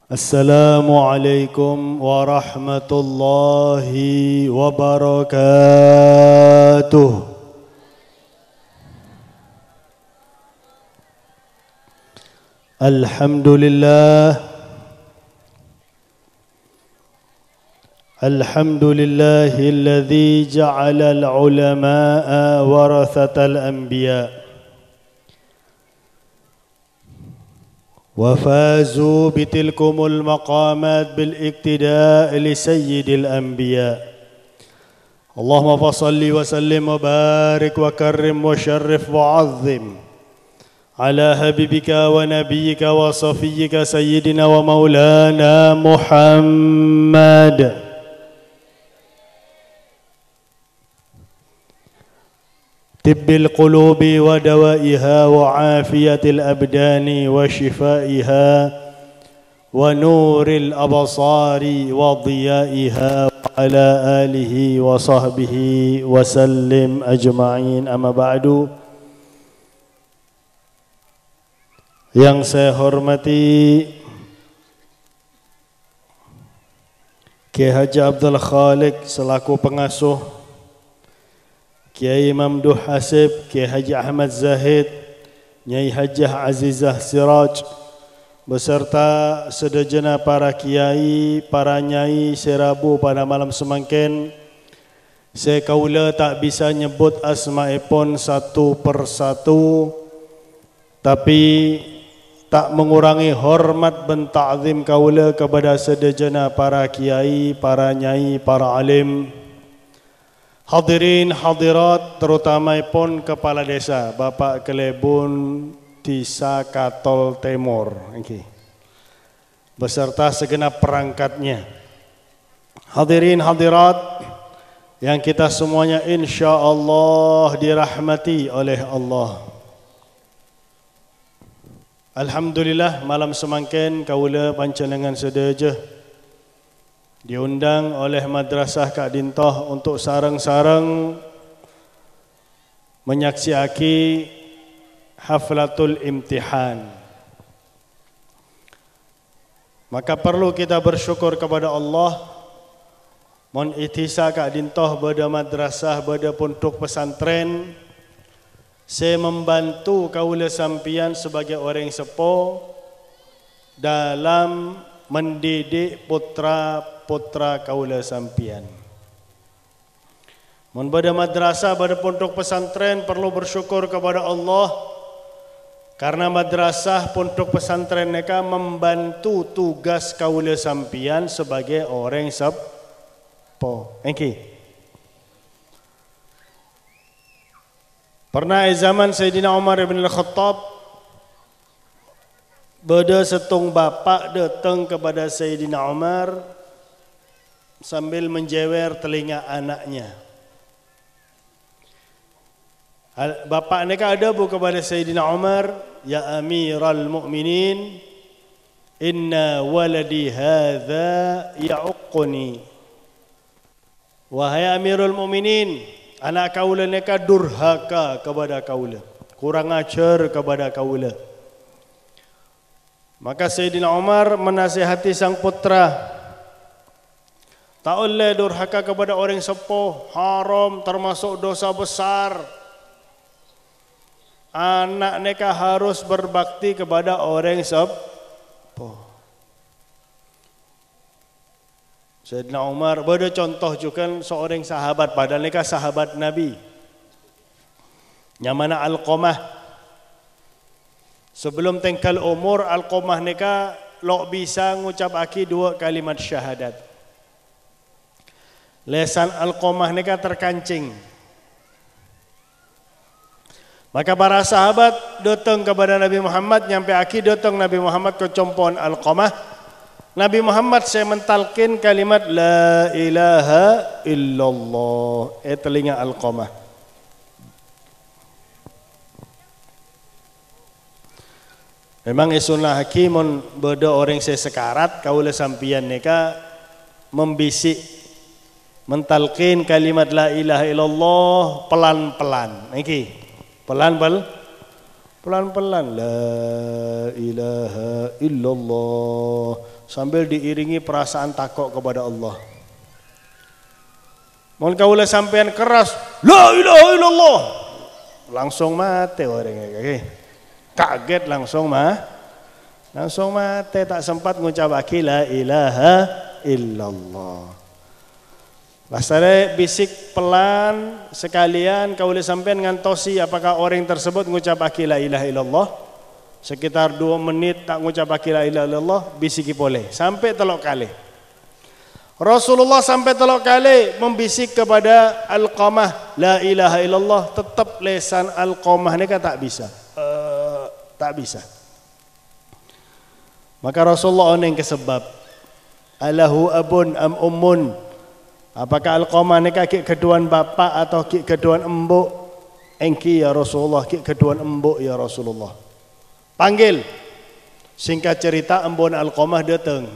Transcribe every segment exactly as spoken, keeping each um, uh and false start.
Assalamualaikum warahmatullahi wabarakatuh. Alhamdulillah. Alhamdulillahilladzi ja'ala al-ulama'a warathatal anbiya' وفازوا بتلكم المقامات بالاقتداء لسيد الأنبياء اللهم فصل وسلم وبارك وكرم وشرف وعظم على حبيبك ونبيك وصفيك سيدنا ومولانا محمد طب القلوب ودوائها وعافية الأبدان وشفائها ونور الأبصار وضيائها وعلى آله وصحبه وسلم أجمعين أما بعد. Yang saya hormati Kiai Haji Abdul Khalik selaku pengasuh, Kiai Mamduh Hasib, Kiai Haji Ahmad Zahid, Nyai Hajah Azizah Siraj, beserta sedejana para kiai, para nyai serabu pada malam semangkin. Saya kaula tak bisa nyebut asma'ipun satu persatu, tapi tak mengurangi hormat dan ta'zim kaula kepada sedejana para kiai, para nyai, para alim. Hadirin hadirat, terutama pun kepala desa Bapak Kelebun Tisa Katol Timur okay. beserta segenap perangkatnya. Hadirin hadirat yang kita semuanya insya Allah dirahmati oleh Allah. Alhamdulillah malam semangkin kaula panjenengan sedaja diundang oleh Madrasah Kak Dintoh untuk sareng-sareng menyaksiaki haflatul imtihan. Maka perlu kita bersyukur kepada Allah. Mon itisa Kak Dintoh bada madrasah bada pondok pesantren, saya membantu kaula sampian sebagai orang sepuh dalam mendidik putra-putra kaula sampian. Mun pada madrasah, pada pondok pesantren perlu bersyukur kepada Allah karena madrasah pondok pesantren mereka membantu tugas kaula sampian sebagai orang sepuh. Okey. Pernah zaman Sayyidina Umar bin Al-Khattab bada setung bapak datang kepada Sayyidina Umar sambil menjewer telinga anaknya. Bapak mereka ada bu kepada Sayyidina Umar, ya Amiral Mu'minin, inna waladi hadha ya'uqquni. Wahai Amirul Mu'minin, anak kaula mereka durhaka kepada kaula, kurang ajar kepada kaula. Maka Sayyidina Umar menasihati sang putra, tak boleh durhaka kepada orang sepuh, haram, termasuk dosa besar. Anak mereka harus berbakti kepada orang sepuh. Sayyidina Umar bada contoh juga seorang sahabat, padahal mereka sahabat Nabi, yang mana Alqamah. Sebelum tengkal umur, Alqamah neka lok bisa ngucap aki dua kalimat syahadat. Lesan Alqamah neka terkancing. Maka para sahabat datang kepada Nabi Muhammad, nyampe aki datang Nabi Muhammad ke compon Alqamah. Nabi Muhammad saya mentalkin kalimat la ilaha illallah. Eh telinga Alqamah. Memang sunnah hakimun beda orang saya sekarat kaula sampian neka membisik mentalkin kalimat la ilaha illallah pelan-pelan. Niki pelan-pelan pelan-pelan la ilaha illallah sambil diiringi perasaan takut kepada Allah. Mun kaula sampean keras, la ilaha illallah, langsung mati orangnya. Kaget langsung mah, langsung mati, tak sempat ngucap la ilaha illallah. Lasare bisik pelan sekalian kaula sampean ngantosi apakah orang tersebut ngucap la ilaha illallah. Sekitar dua menit tak ngucap la ilaha illallah, bisiki boleh sampai telok kali. Rasulullah sampai telok kali membisik kepada Alqamah la ilaha illallah, tetap lesan Alqamah ni kan tak bisa, uh, tak bisa. Maka Rasulullah oneng ke sebab alahu abun am ummun, apakah Alqamah ni kaki keduan bapa atau kaki keduan embuk? Engki ya Rasulullah, kaki keduan embuk ya Rasulullah. Panggil. Singkat cerita embun Alqamah datang.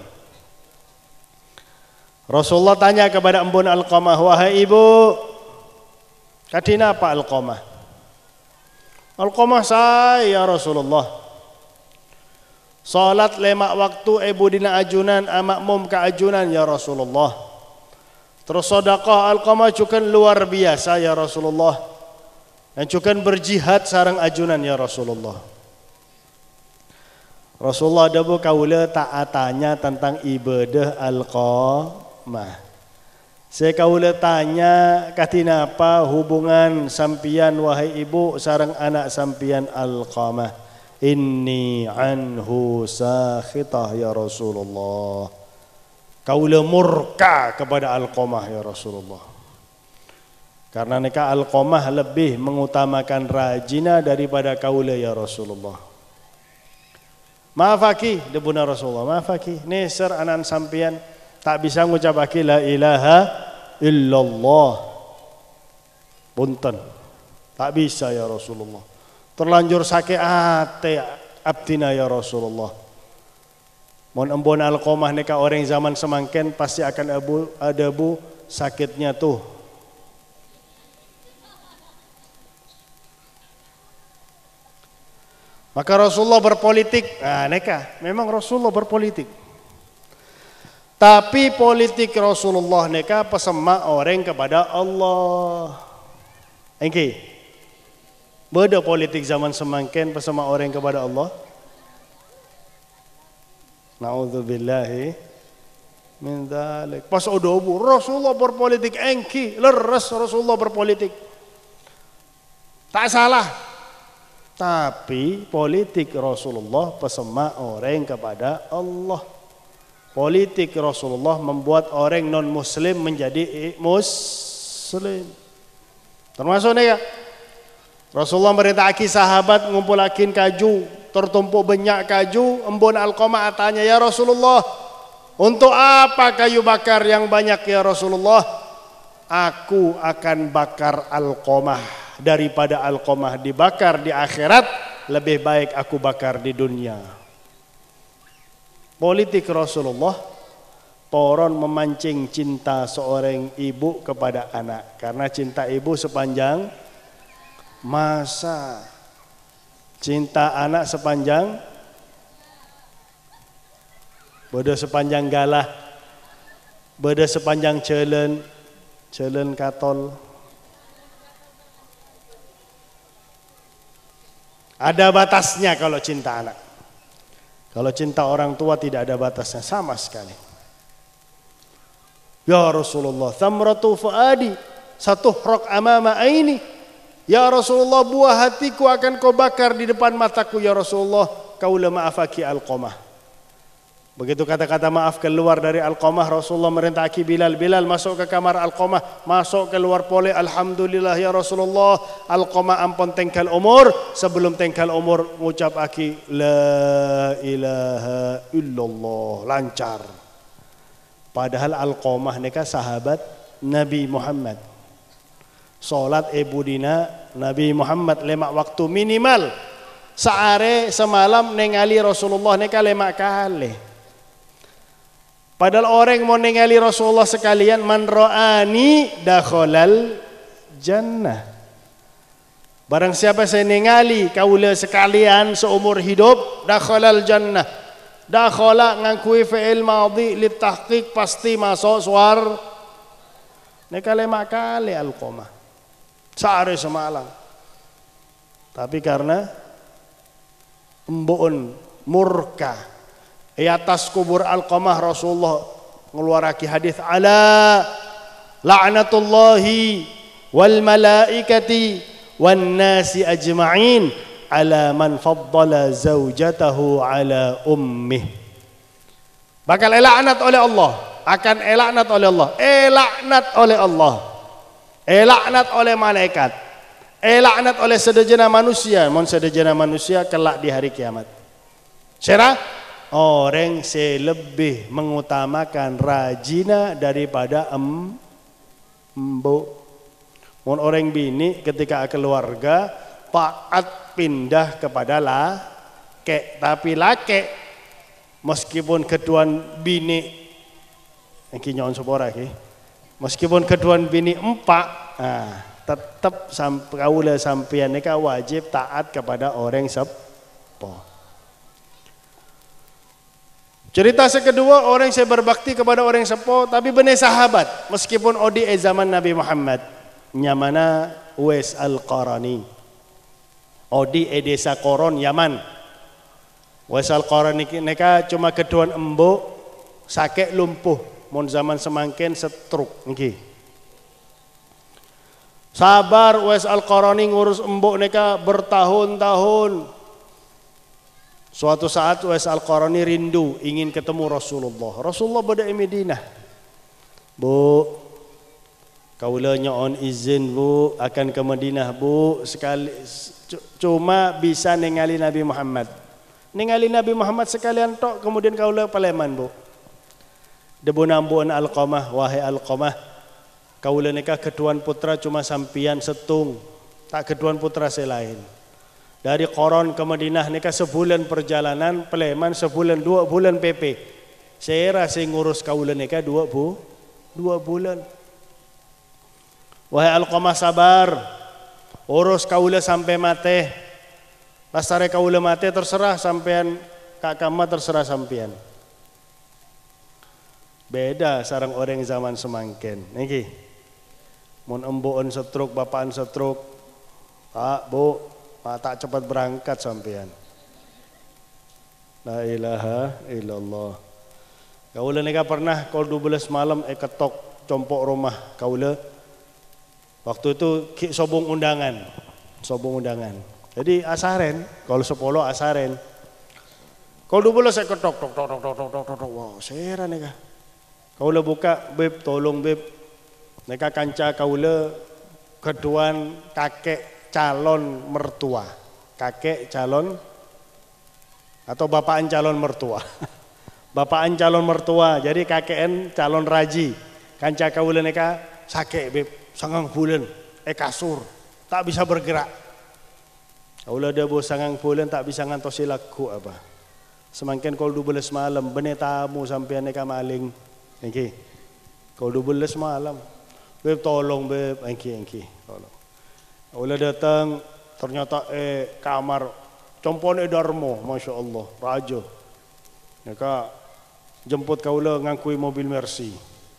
Rasulullah tanya kepada embun Alqamah, wahai ibu, katina apa Alqamah? Alqamah saya Rasulullah. Salat lemak waktu ibu dina ajunan, amakmum ke ajunan ya Rasulullah. Terus sedekah Alqamah cukan luar biasa ya Rasulullah. Dan cukan berjihad sarang ajunan ya Rasulullah. Rasulullah dabu kaula taatanya tentang ibadah Alqamah. Saya kaula tanya katina apa hubungan sampian wahai ibu sareng anak sampian Alqamah. Inni anhu sakhitah ya Rasulullah. Kaula murka kepada Alqamah ya Rasulullah. Karena nikah Alqamah lebih mengutamakan rajina daripada kaula ya Rasulullah. Maaf aki, debuna Rasulullah, maaf aki, neser anan sampian tak bisa ngucap aki la ilaha illallah. Punten, tak bisa ya Rasulullah. Terlanjur sakit ate abdina ya Rasulullah. Mon embon Alqamah neka orang zaman semangken pasti akan abu ada bu sakitnya tuh. Maka Rasulullah berpolitik, nah neka, memang Rasulullah berpolitik. Tapi politik Rasulullah neka pesemak orang kepada Allah. Engki, beda politik zaman semangken pesemak orang kepada Allah. Naudzubillahi min dzalik. Pas odobu Rasulullah berpolitik, engki leres Rasulullah berpolitik. Tak salah. Tapi politik Rasulullah pesemak orang kepada Allah. Politik Rasulullah membuat orang non muslim menjadi muslim. Termasuk ni ya. Rasulullah merintahkan sahabat ngumpulakin kaju, tertumpuk banyak kaju, embun Alqamah tanya, ya Rasulullah, untuk apa kayu bakar yang banyak ya Rasulullah? Aku akan bakar Alqamah. Daripada Alqamah dibakar di akhirat, lebih baik aku bakar di dunia. Politik Rasulullah poron memancing cinta seorang ibu kepada anak, karena cinta ibu sepanjang masa, cinta anak sepanjang beda sepanjang galah, beda sepanjang celen celen katol. Ada batasnya kalau cinta anak. Kalau cinta orang tua tidak ada batasnya sama sekali. Ya Rasulullah, thamratu fuadi satuhraq amama aini. Ya Rasulullah, buah hatiku akan kau bakar di depan mataku ya Rasulullah. Kaula ma'afaki Alqamah. Begitu kata-kata maaf keluar dari Alqamah, Rasulullah merintahkan Bilal, Bilal masuk ke kamar Alqamah, masuk keluar pole. Alhamdulillah ya Rasulullah, Alqamah ampun tengkal umur, sebelum tengkal umur ngucap aki la ilaha illallah, lancar. Padahal Alqamah ni kan sahabat Nabi Muhammad. Solat ibu dina Nabi Muhammad lemak waktu minimal saare semalam ningali Rasulullah ni kan lemak kali. Padahal orang mau ningali Rasulullah sekalian, man ra'ani dakhalal jannah. Barang siapa saya ningali kaula sekalian seumur hidup, dakhalal jannah, dakhala ngakui fi'il madhi li tahqiq pasti masuk suar. Neka lima kali alqamah. Sehari semalam. Tapi karena embuun murka di atas kubur alqamah Rasulullah ngeluaraki hadis ala la'natullahi wal malaikati wan nasi ajma'in ala man faddala zaujatahu ala ummih. Bakal elaknat oleh Allah, akan elaknat oleh Allah, elaknat oleh Allah, elaknat oleh malaikat, elaknat oleh sedejana manusia, mon sedejana manusia kelak di hari kiamat. Serah orang selebih mengutamakan rajina daripada em, embu. Mon orang bini ketika keluarga taat pindah kepada laki, tapi laki meskipun keduan bini iki nyon sepora iki meskipun keduan bini empat nah, tetap sampai kaula sampeyan nika wajib taat kepada orang sepo. Cerita sekedua orang saya berbakti kepada orang sepo tapi benih sahabat meskipun odi e zaman Nabi Muhammad nyamana Uwais Al-Qarani odi e desa Qoron Yaman. Uwais Al-Qarani neka cuma keduan embo sakit lumpuh mon zaman semangkin setruk niki. Sabar Uwais Al-Qarani ngurus embo neka bertahun-tahun. Suatu saat Uwais Al-Qarani rindu ingin ketemu Rasulullah. Rasulullah berada di Madinah. Bu, kaula nyoon izin bu akan ke Madinah bu sekali cuma bisa ningali Nabi Muhammad. Ningali Nabi Muhammad sekalian tok kemudian kaula Paleman bu. Debu nambuan Alqamah wahai Alqamah. Kaula nikah keduan putra cuma sampian setung. Tak keduan putra selain. Dari Qoron ke Madinah nikah sebulan perjalanan, Paleman sebulan dua bulan P P. Saya rasa ngurus kaula nikah dua bu, dua bulan. Wahai Alqamah sabar, urus kaula sampai mati. Lastare kaula mati terserah sampean kakama terserah sampean. Beda sarang orang zaman semangkin. Niki, mun embuan setruk, bapaan setruk, pak bu. Tak cepat berangkat sampean. La ilaha illallah. Kaula nika pernah kol dua belas malam eh ketok compok rumah kaula. Waktu itu ki sobong undangan. Sobong undangan. Jadi asaren, kalau sepuluh asaren. Kol dua belas saya ketok tok tok tok tok tok tok tok. Wow, sera nika. Kaula buka, beb tolong beb. Nika kanca kaula keduan kakek calon mertua, kakek calon atau bapaan calon mertua, bapaan calon mertua, jadi kakekan calon raji, kanca kaula neka sakit beb, sangang bulan, eh kasur, tak bisa bergerak, kaula ada bos sangang bulan tak bisa ngantosi laku apa, semangkin kol dua belas malam, benih tamu sampai neka maling, engki, kol dua belas malam, beb tolong beb, engki engki, tolong. Kaula datang ternyata eh kamar compone Darmo, masya Allah, raja. Neka jemput kaula ngangkui mobil Mercy.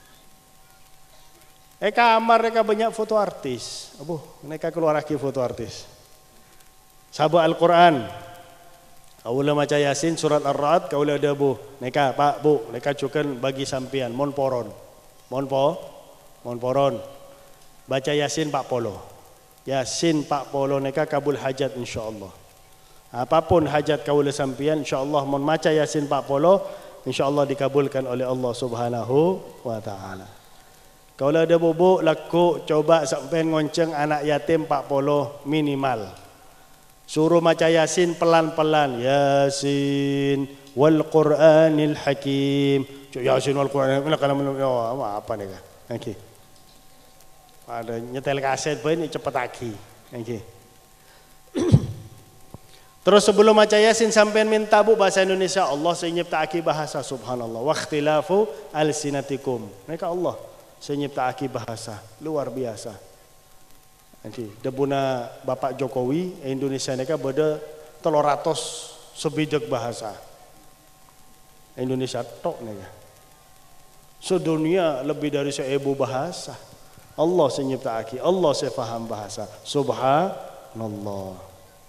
Eh kamar neka banyak foto artis. Abuh, neka keluar lagi foto artis. Sabah Al-Quran. Kaula maca Yasin surat Ar-Ra'd kaula ada bu. Neka pak bu, neka cukan bagi sampian mon poron. Mon po, mon poron. Baca Yasin pak polo. Yasin pak polo neka kabul hajat insyaallah. Apapun hajat kaula sampian insyaallah mon maca Yasin pak polo insyaallah dikabulkan oleh Allah Subhanahu wa taala. Kaula ada bubuk laku coba sampai ngonceng anak yatim pak polo minimal. Suruh maca Yasin pelan-pelan. Yasin wal Qur'anil Hakim. Yasin wal Qur'anil Hakim. Apa nih kan? Okey. Ada nyetel kaset ini cepat lagi. Okay. Terus sebelum maca Yasin sampean minta bu bahasa Indonesia Allah saya nyiptaaki bahasa subhanallah wa ikhtilafu alsinatikum. Mereka Allah saya nyiptaaki bahasa luar biasa. Nanti debuna Bapak Jokowi Indonesia mereka beda telur ratus sebidek bahasa. Indonesia tok nih. Sedunia lebih dari seribu bahasa. Allah senyiptaaki, Allah sefaham bahasa. Subhanallah.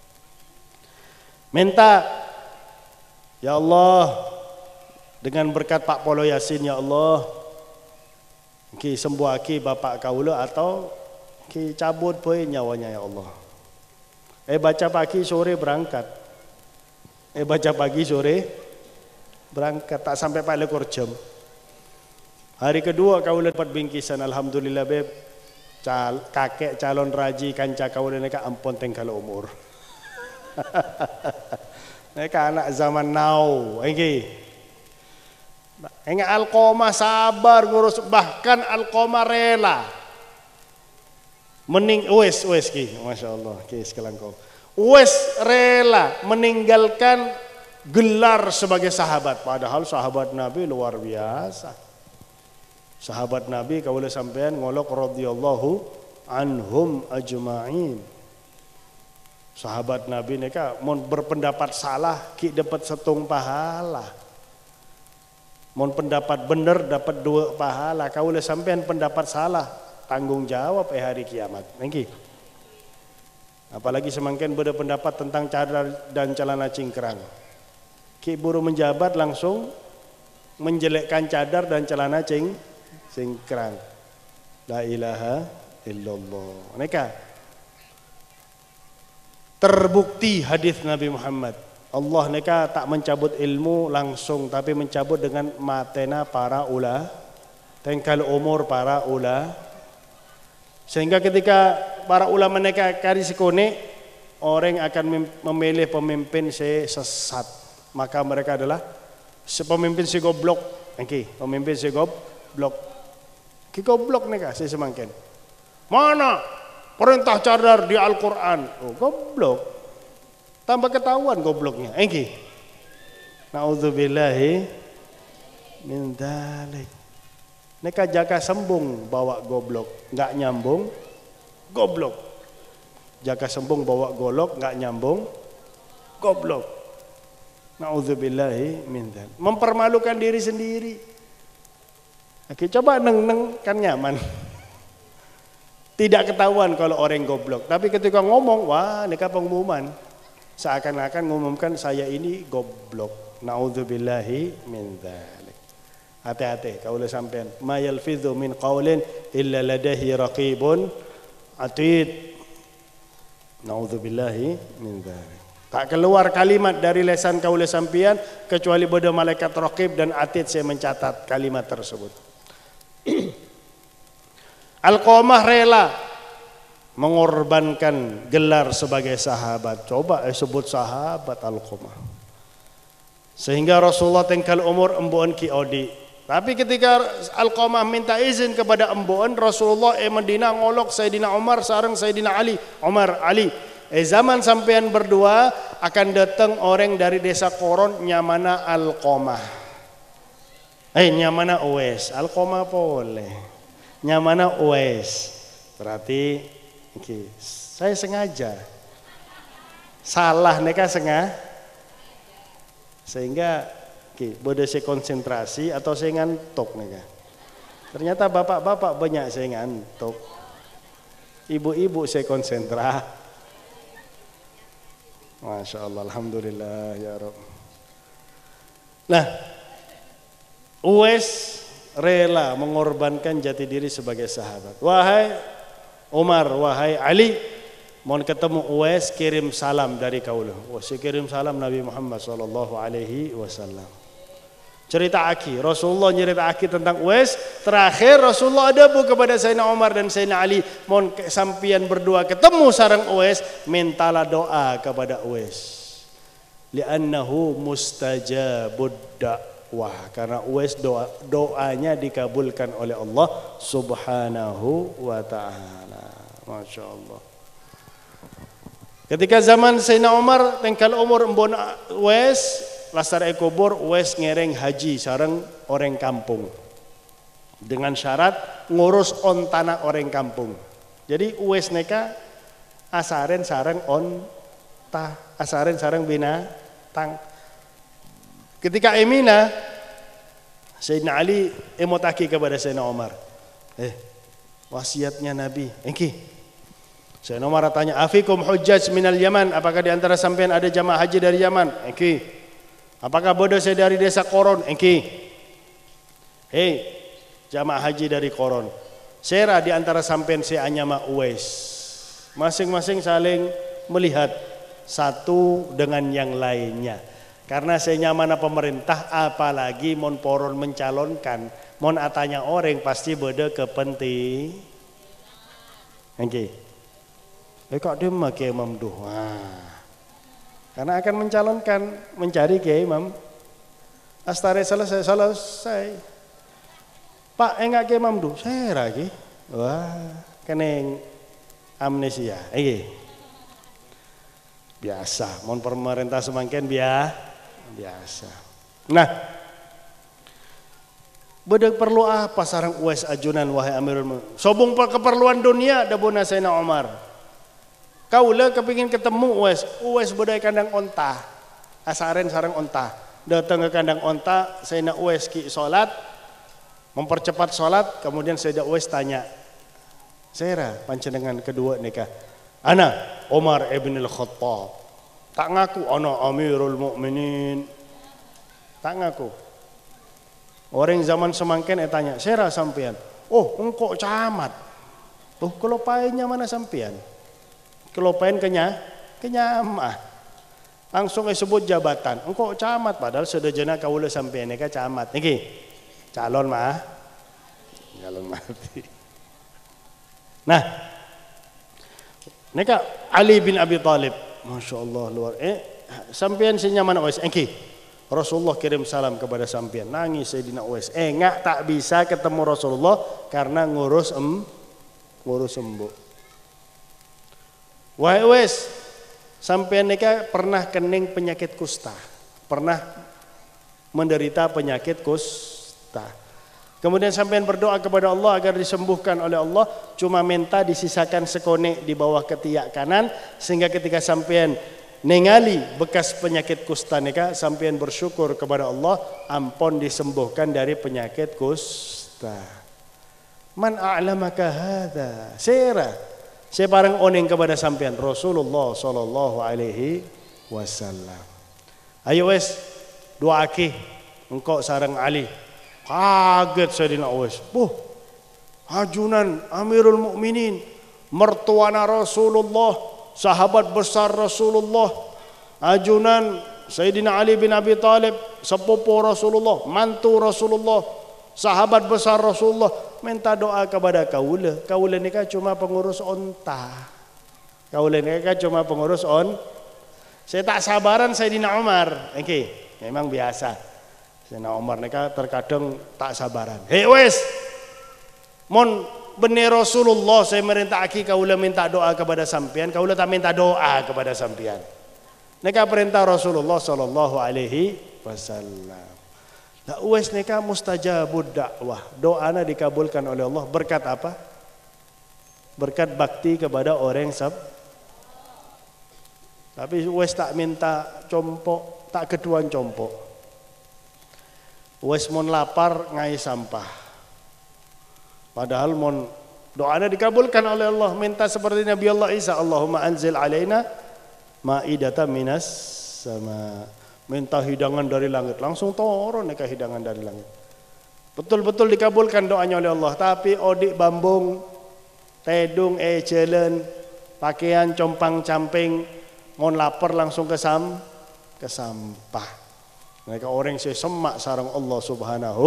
Minta, ya Allah, dengan berkat Pak Polo Yasin, ya Allah, ki sembuhaki bapak kaula atau ki cabut poin nyawanya, ya Allah. Eh baca pagi sore berangkat. Eh baca pagi sore berangkat, tak sampai Pak lekor jam. Hari kedua kaula dapat bingkisan, alhamdulillah beb. Cal, kakek calon raji kanca kaula neka ampun tengkal umur. Neka anak zaman now, engki. Enggak Alqomah sabar ngurus, bahkan Alqomah rela. Mening wes wes ki, masya Allah ki sekarang kau. Wes rela meninggalkan gelar sebagai sahabat, padahal sahabat Nabi luar biasa. Sahabat Nabi kaula sampean ngolok radhiyallahu anhum ajma'in. Sahabat Nabi neka mun berpendapat salah ki dapat setung pahala. Mun pendapat bener dapat dua pahala. Kaula sampean pendapat salah tanggung jawab eh hari kiamat. Niki. Apalagi semangkin beda pendapat tentang cadar dan celana cingkrang. Ki buru menjabat langsung menjelekkan cadar dan celana cing cingkrang. La ilaha illallah. Neka terbukti hadis Nabi Muhammad. Allah neka tak mencabut ilmu langsung, tapi mencabut dengan matena para ula, tengkal umur para ula. Sehingga ketika para ulama neka kari sikone, orang akan memilih pemimpin si sesat. Maka mereka adalah pemimpin si goblok. Engki, pemimpin si goblok. Ki goblok neka si semangkin. Mana perintah cadar di Al-Quran? Oh, goblok. Tambah ketahuan gobloknya. Engki. Nauzubillahi min dzalik. Neka jaka sembung bawa goblok, enggak nyambung goblok. Jaka sembung bawa golok, enggak nyambung goblok. Nauzubillahi min dzalik. Mempermalukan diri sendiri. Oke, coba neng-neng kan nyaman. Tidak ketahuan kalau orang goblok, tapi ketika ngomong, wah, neka pengumuman. Seakan-akan ngumumkan saya ini goblok. Nauzubillahi min dzalik. Hati-hati kaula sampean. Ma yalfidhu min qaulin illa ladaihi raqibun atid. Nauzubillahi min dzalik. Tak keluar kalimat dari lisan kaula sampean kecuali bada malaikat raqib dan atid saya mencatat kalimat tersebut. Alqomah rela mengorbankan gelar sebagai sahabat. Coba eh, sebut sahabat Alqomah. Sehingga Rasulullah tengkal umur embuan ki odi. Tapi ketika Alqomah minta izin kepada embuan, Rasulullah eh Madinah ngolok Sayyidina Umar sareng Sayyidina Ali. Umar, Ali, eh zaman sampean berdua akan datang orang dari desa Koron nyamana Alqomah. Eh nyamana Uwais, Alqomah boleh. Nyamana Uwais. Berarti okay, saya sengaja. Salah neka sengaja. Sehingga okay, boleh saya konsentrasi atau saya ngantuk neka. Ternyata bapak-bapak banyak saya ngantuk. Ibu-ibu saya konsentrasi. Masya Allah, alhamdulillah ya Rabb. Nah, Uwais rela mengorbankan jati diri sebagai sahabat. Wahai Umar, wahai Ali, mohon ketemu Uwais, kirim salam dari kaula. Wah, saya kirim salam Nabi Muhammad sallallahu alaihi wasallam. Cerita aki, Rasulullah cerita aki tentang Uwais. Terakhir Rasulullah adabu kepada Sayyidina Umar dan Sayyidina Ali, mohon sampian berdua ketemu sareng Uwais, mintalah doa kepada Uwais. Li'annahu mustajabud dakwah, karena Uwais doa, doanya dikabulkan oleh Allah Subhanahu wa taala. Masya Allah. Ketika zaman Sayyidina Umar tengkal umur embon Uwais lasar ekobor, Uwais ngereng haji sareng orang kampung dengan syarat ngurus on tanah orang kampung. Jadi Uwais neka asaren sareng on tah, asaren sareng binatang. Ketika Emina Sayyidina Ali emotaki kepada Sayyidina Umar. Eh, wasiatnya Nabi. Engki. Sayyidina Umar tanya, "Afikum hujjaj minal Yaman? Apakah di antara sampean ada jamaah haji dari Yaman?" Engki. "Apakah bodoh saya dari desa Koron?" Engki. "Hei, jamaah haji dari Koron. Sera di antara sampean saya Anyama Uwais." Masing-masing saling melihat satu dengan yang lainnya. Karena saya nyaman pemerintah, apalagi mon poron mencalonkan, mon atanya orang pasti beda kepenting. Oke. Eh kok dia memakai Imam Duh? Wah. Karena akan mencalonkan, mencari Kiai Imam. Astare selesai selesai. Pak enggak Kiai Imam Duh, saya lagi. Wah, keneng amnesia. Oke. Biasa, mon pemerintah semakin biasa. Biasa. Nah, bedek perlu apa sarang Uwais ajunan wahai Amirul Mukminin? Sobung keperluan dunia dabuna Sayyidina Umar. Kaula kepingin ketemu Uwais. Uwais bedek kandang onta. Asaren sarang onta. Datang ke kandang onta, Sayyidina Uwais ki salat, mempercepat salat, kemudian Sayyidina Uwais tanya, "Sera panjenengan kedua nikah?" "Ana Umar ibn al-Khattab." Tak ngaku ana Amirul Mukminin. Tak ngaku. Orang zaman semangken e tanya, "Sera sampean?" "Oh, engkau camat." "Oh, kelopainnya mana sampean?" "Kelopain kenya, kenyamah." Langsung e sebut jabatan. "Engkau camat," padahal sudah jena kaula sampean eka camat. Niki. Calon mah. Calon mati. Nah. Nika Ali bin Abi Thalib. Masya Allah luar. Eh, sampean sinya mana Uwais? Engki. Rasulullah kirim salam kepada sampean. Nangis Sayyidina Uwais. Eh, enggak tak bisa ketemu Rasulullah karena ngurus em, ngurus sembuh. Wahai Uwais, sampean nika pernah kening penyakit kusta, pernah menderita penyakit kusta. Kemudian sampean berdoa kepada Allah agar disembuhkan oleh Allah, cuma minta disisakan sekone di bawah ketiak kanan sehingga ketika sampean ningali bekas penyakit kusta nika sampean bersyukur kepada Allah ampun disembuhkan dari penyakit kusta. Man a'lamaka hadza? Sera. Saya bareng oning kepada sampean Rasulullah sallallahu alaihi wasallam. Ayo wes doaki engkau sareng Ali. Kaget Sayyidina Uwais. Buh, ajunan Amirul Mukminin, mertuana Rasulullah, sahabat besar Rasulullah, ajunan Sayyidina Ali bin Abi Thalib, sepupu Rasulullah, mantu Rasulullah, sahabat besar Rasulullah, minta doa kepada kaula. Kaula ni kan cuma pengurus onta. Kaula ni kan cuma pengurus on. Saya tak sabaran Sayyidina Umar. Oke, okay. Memang biasa. Sayyidina Umar nika terkadang tak sabaran. Hei wes, mon bener Rasulullah saya merintah aki kaula minta doa kepada sampean, kaula tak minta doa kepada sampean. Nika perintah Rasulullah sallallahu alaihi wasallam. Nah wes nika mustajabud dakwah, doana dikabulkan oleh Allah berkat apa? Berkat bakti kepada orang sab. Tapi wes tak minta compok, tak keduan compok. Wes mon lapar ngai sampah. Padahal mon doanya dikabulkan oleh Allah, minta seperti Nabi Allah Isa, Allahumma anzil alaina ma'idatan minas sama. Minta hidangan dari langit, langsung turun nika hidangan dari langit. Betul-betul dikabulkan doanya oleh Allah, tapi odik bambung, tedung ejelen, pakaian compang-camping, mon lapar langsung ke sam ke sampah. Mereka orang saya semak sarang Allah Subhanahu.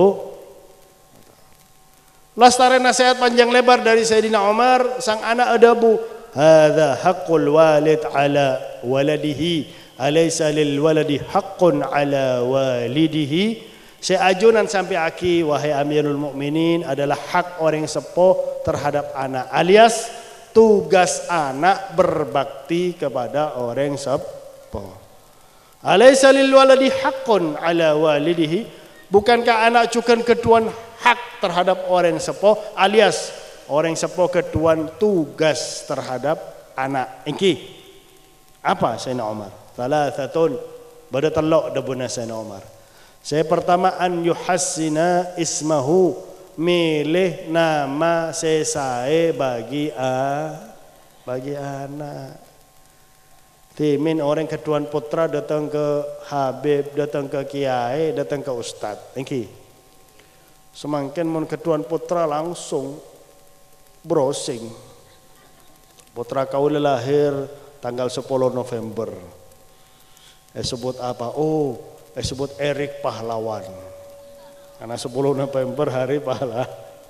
Lestari nasihat panjang lebar dari Sayyidina Umar, sang anak adabu. Hadza haqqul walid ala waladihi, alaysa lil waladi haqqun ala walidihi. Seajunan sampai aki wahai Amirul Mukminin adalah hak orang sepuh terhadap anak, alias tugas anak berbakti kepada orang sepuh. Alaysa lil waladi haqqun ala walidihi, bukankah anak cukan keduan hak terhadap orang sepuh, alias orang sepuh keduan tugas terhadap anak. Engki apa Sayyidina Umar? Thalathatun, bada telok dabuna Sayyidina Umar. Saya pertama an yuhassina ismahu, milih nama sesae bagi a bagi anak. Timin orang ketuan putra datang ke Habib, datang ke kiai, datang ke ustad. Engki. Semakin mon ketuan putra langsung browsing. Putra kau lahir tanggal sepuluh November. Eh sebut apa? Oh, eh sebut Erik Pahlawan. Karena sepuluh November hari pahala.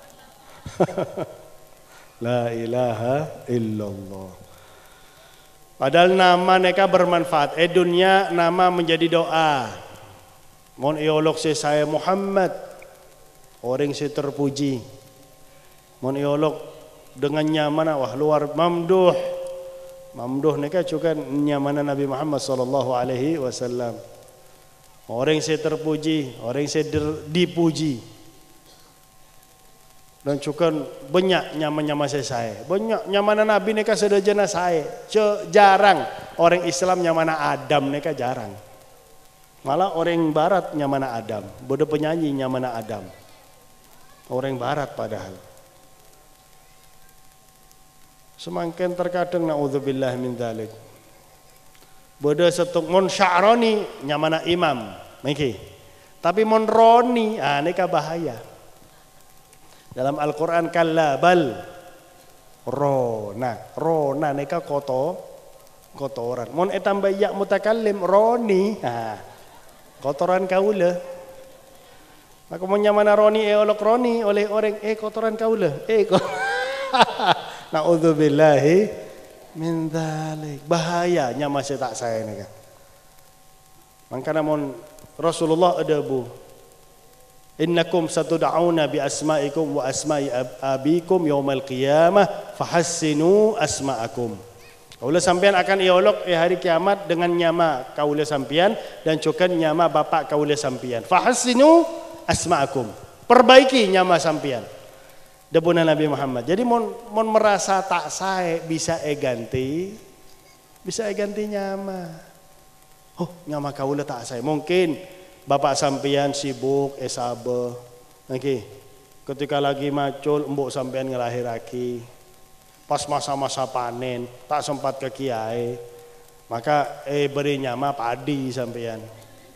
La ilaha illallah. Padahal nama mereka bermanfaat. Eh dunia nama menjadi doa. Mohon iolog saya Muhammad, orang saya terpuji. Mohon iolog dengan nyaman, wah luar mamduh. Mamduh mereka juga nyaman Nabi Muhammad sallallahu alaihi wasallam. Orang saya terpuji, orang saya dipuji. Dan juga banyak nyaman-nyaman saya. Banyak nyaman Nabi mereka sedajana saya. Jarang orang Islam nyaman Adam mereka jarang. Malah orang Barat nyaman Adam. Bodoh penyanyi nyaman Adam. Orang Barat padahal. Semakin terkadang naudzubillah min dzalik. Bodoh setuk mon Sya'rani nyaman imam. Miki. Tapi mon Roni, ah mereka bahaya. Dalam Al-Quran kalla bal rona rona neka koto kotoran mon etam bayak mutakallim roni ha kotoran kaula aku mau nyamana roni e olok roni oleh orang eh kotoran kaula eh naudzubillahi min dzalik bahayanya masih tak saya neka makanya mon Rasulullah adabu innakum satud'auna bi asma'ikum wa asma'i abikum yaumal qiyamah fahassinu asma'akum. Kaula sampean akan iolok di hari kiamat dengan nyama kaula sampean dan juga nyama bapak kaula sampean. Fahassinu asma'akum. Perbaiki nyama sampean. Debuna Nabi Muhammad. Jadi mon mon merasa tak sae bisa e ganti bisa e ganti nyama. Oh, nyama kaula tak sae. Mungkin bapak sampean sibuk esabe, okay. Ketika lagi macul, mbok sampean ngelahiraki, pas masa-masa panen, tak sempat ke kiai, maka eh beri nyama padi sampean.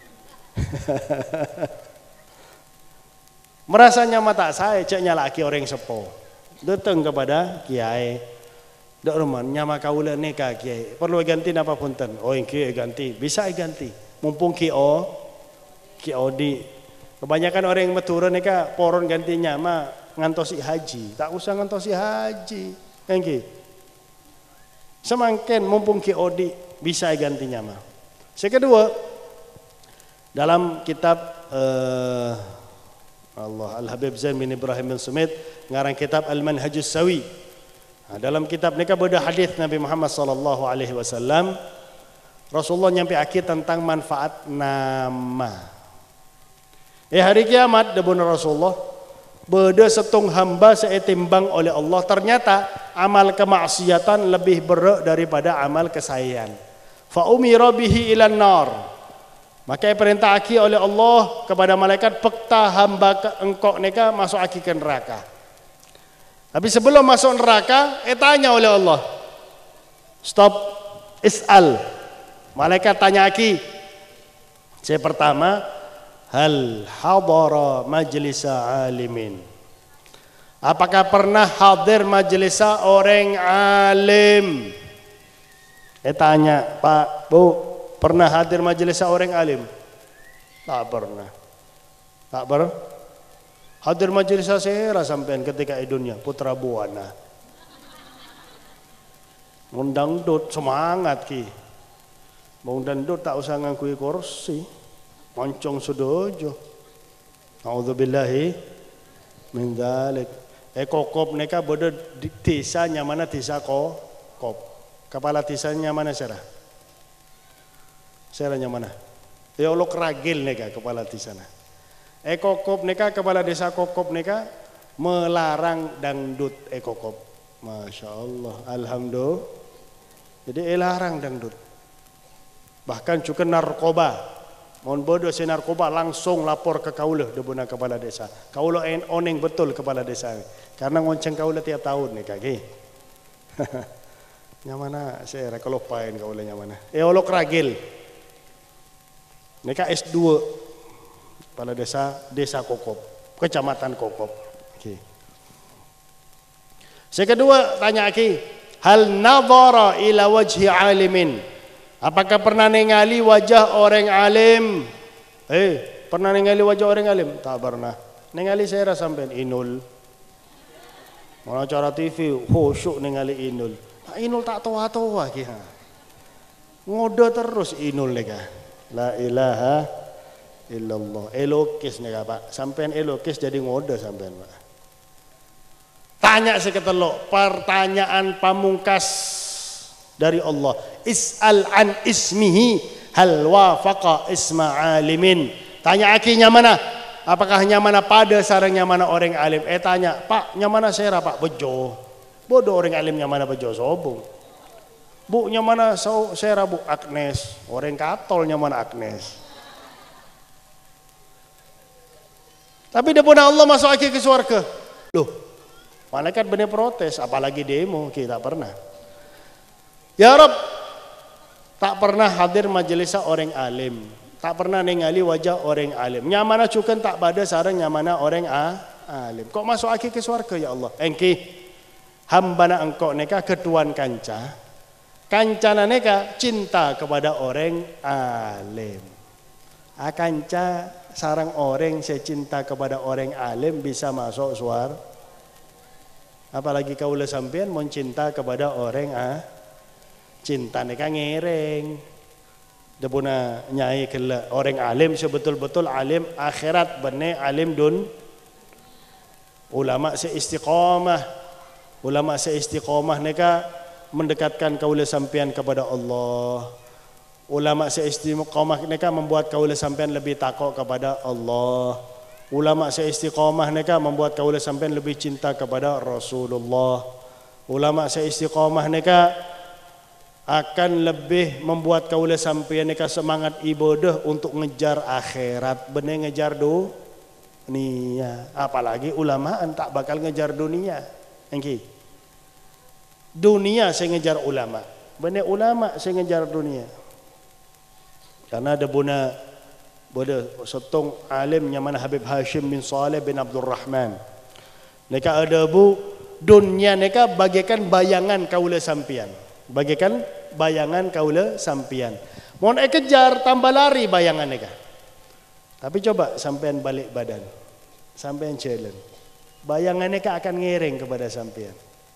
Merasa nyama tak saya, ceknya laki orang sepo, datang kepada kiai, dok roman nyama kaula neka kiai, perlu ganti apa punten? Oh kiai ganti, bisa ganti, mumpung kio. Ki Odi, kebanyakan orang yang meturun ni ka poron ganti nyama ngantosi haji, tak usah ngantosi haji, engki. Semangken mumpung Ki Odi bisa ganti nyama. Sekedua, dalam kitab uh, Allah Al-Habib Zain bin Ibrahim bin Sumit ngarang kitab Al-Manhajus Sawi. Nah, dalam kitab ni ka beda hadis Nabi Muhammad sallallahu alaihi wasallam. Rasulullah nyampe akhir tentang manfaat nama. Eh hari kiamat debuna Rasulullah beda setung hamba seetimbang oleh Allah ternyata amal kemaksiatan lebih berat daripada amal kesayangan. Fa umira bihi ilan nar. Maka perintah aki oleh Allah kepada malaikat pekta hamba ke engkau neka masuk aki ke neraka. Tapi sebelum masuk neraka eh tanya oleh Allah. Stop is'al. Malaikat tanya aki. Saya pertama hal hadara majlisa alimin. Apakah pernah hadir majlisa orang alim? Eh tanya, Pak, Bu, pernah hadir majlisa orang alim? Tak pernah. Tak pernah. Hadir majlisa sehera sampean ketika di dunia Putra Buana. Undang dut semangat ki. Undang dut tak usah ngangkui kursi. Moncong sudojo. A'udzubillahi min dzalik. Eh kokop neka bodo desa nyamana desa kokop. Kepala desanya mana serah? Serahnya mana? Ya Allah keragil neka kepala desa na. Eh kokop neka kepala desa kokop neka melarang dangdut eh kokop. Masya Allah. Alhamdulillah. Jadi eh larang dangdut. Bahkan juga narkoba. Mon bodoh si narkoba langsung lapor ke kaula debuna kepala desa. Kaula en oneng betul kepala desa. Karena ngonceng kaula tiap tahun nih kaki. Nyamana saya kalau pain kaula nyamana. Eolok ragil. Neka S dua kepala desa Desa Kokop, Kecamatan Kokop. Oke. Saya kedua tanya aki, hal nadhara ila wajhi alimin. Apakah pernah ningali wajah orang alim? Eh, pernah ningali wajah orang alim? Tak pernah. Ningali saya sampean inul. Mana cara T V khusyuk ningali inul. Nah, inul tak tawa-tawa ki ha. Ngodo terus inul nika. La ilaha illallah. Elokis nika Pak. Sampean elokis jadi ngodo sampean Pak. Tanya seketelok, pertanyaan pamungkas dari Allah. Is'al an ismihi hal wafaqa isma alimin. Tanya akinya mana? Apakah nyamana pada sarang nyamana orang alim? Eh tanya, Pak, nyamana sera Pak bejo. Bodoh orang alim nyamana bejo sobong. Bu nyamana so, sera Bu Agnes. Orang katol nyamana Agnes. Tapi dia pun Allah masuk aki ke surga. Loh, malaikat benar protes, apalagi demo, kita pernah. Ya Rab, tak pernah hadir majelis orang alim, tak pernah ningali wajah orang alim. Nyamana cukan tak pada sarang nyamana orang a, alim. Kok masuk aki ke surga ya Allah? Engki, hambana engkau neka ketuan kanca, kancana neka cinta kepada orang alim. A kanca sarang orang saya cinta kepada orang alim bisa masuk suar. Apalagi kaula sampean mau cinta kepada orang a, cinta neka ngereng. Debuna nyai kela orang alim sebetul-betul alim akhirat bene alim dun. Ulama seistiqamah. Ulama seistiqamah neka mendekatkan kaula sampean kepada Allah. Ulama seistiqamah neka membuat kaula sampean lebih takut kepada Allah. Ulama seistiqamah neka membuat kaula sampean lebih cinta kepada Rasulullah. Ulama seistiqamah neka akan lebih membuat kaula sampean neka semangat ibadah untuk ngejar akhirat, bener ngejar dunia. Apalagi ulama tak bakal ngejar dunia. Engki. Dunia saya ngejar ulama. Bener ulama saya ngejar dunia. Karena ada buna bodoh sotong alim yang mana Habib Hashim bin Saleh bin Abdul Rahman. Neka ada bu dunia neka bagaikan bayangan kaula sampian. Bagaikan bayangan kaula sampian. Mohon eh kejar tambah lari bayangan neka. Tapi coba sampean balik badan. Sampean challenge. Bayangan neka akan ngereng kepada sampean.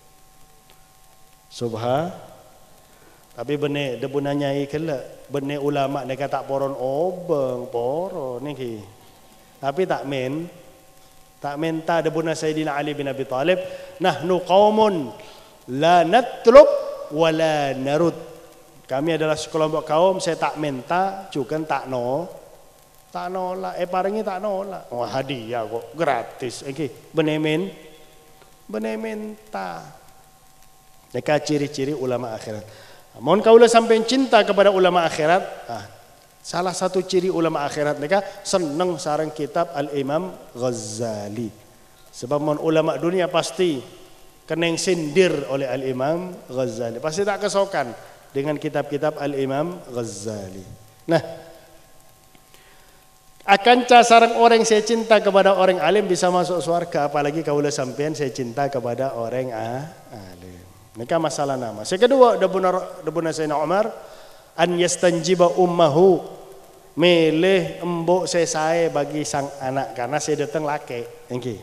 Subha. Tapi benih debu nanyai kela, benih ulama neka tak poron obeng poro niki. Tapi tak men, tak menta debu na Sayyidina Ali bin Abi Talib. Nahnu qaumun la natlub wa la narud. Kami adalah sekelompok kaum saya tak menta, juga tak no, tak nolak. Eh paringi tak nolak. Oh hadiah kok gratis. Oke, benih men, benih menta. Neka ciri-ciri ulama akhirat. Mohon kaulah sampai cinta kepada ulama akhirat. Ah, salah satu ciri ulama akhirat mereka senang sarang kitab Al-Imam Ghazali. Sebab mohon ulama dunia pasti kena sindir oleh Al-Imam Ghazali. Pasti tak kesokan dengan kitab-kitab Al-Imam Ghazali. Nah, akankah sarang orang saya cinta kepada orang alim bisa masuk surga? Apalagi kaulah sampean saya cinta kepada orang ah, alim. Ini kan masalah nama. Yang kedua, debuna Sayyidina Umar an yastanjiba ummahu, milih embok sesai bagi sang anak karena saya datang laki. Engki.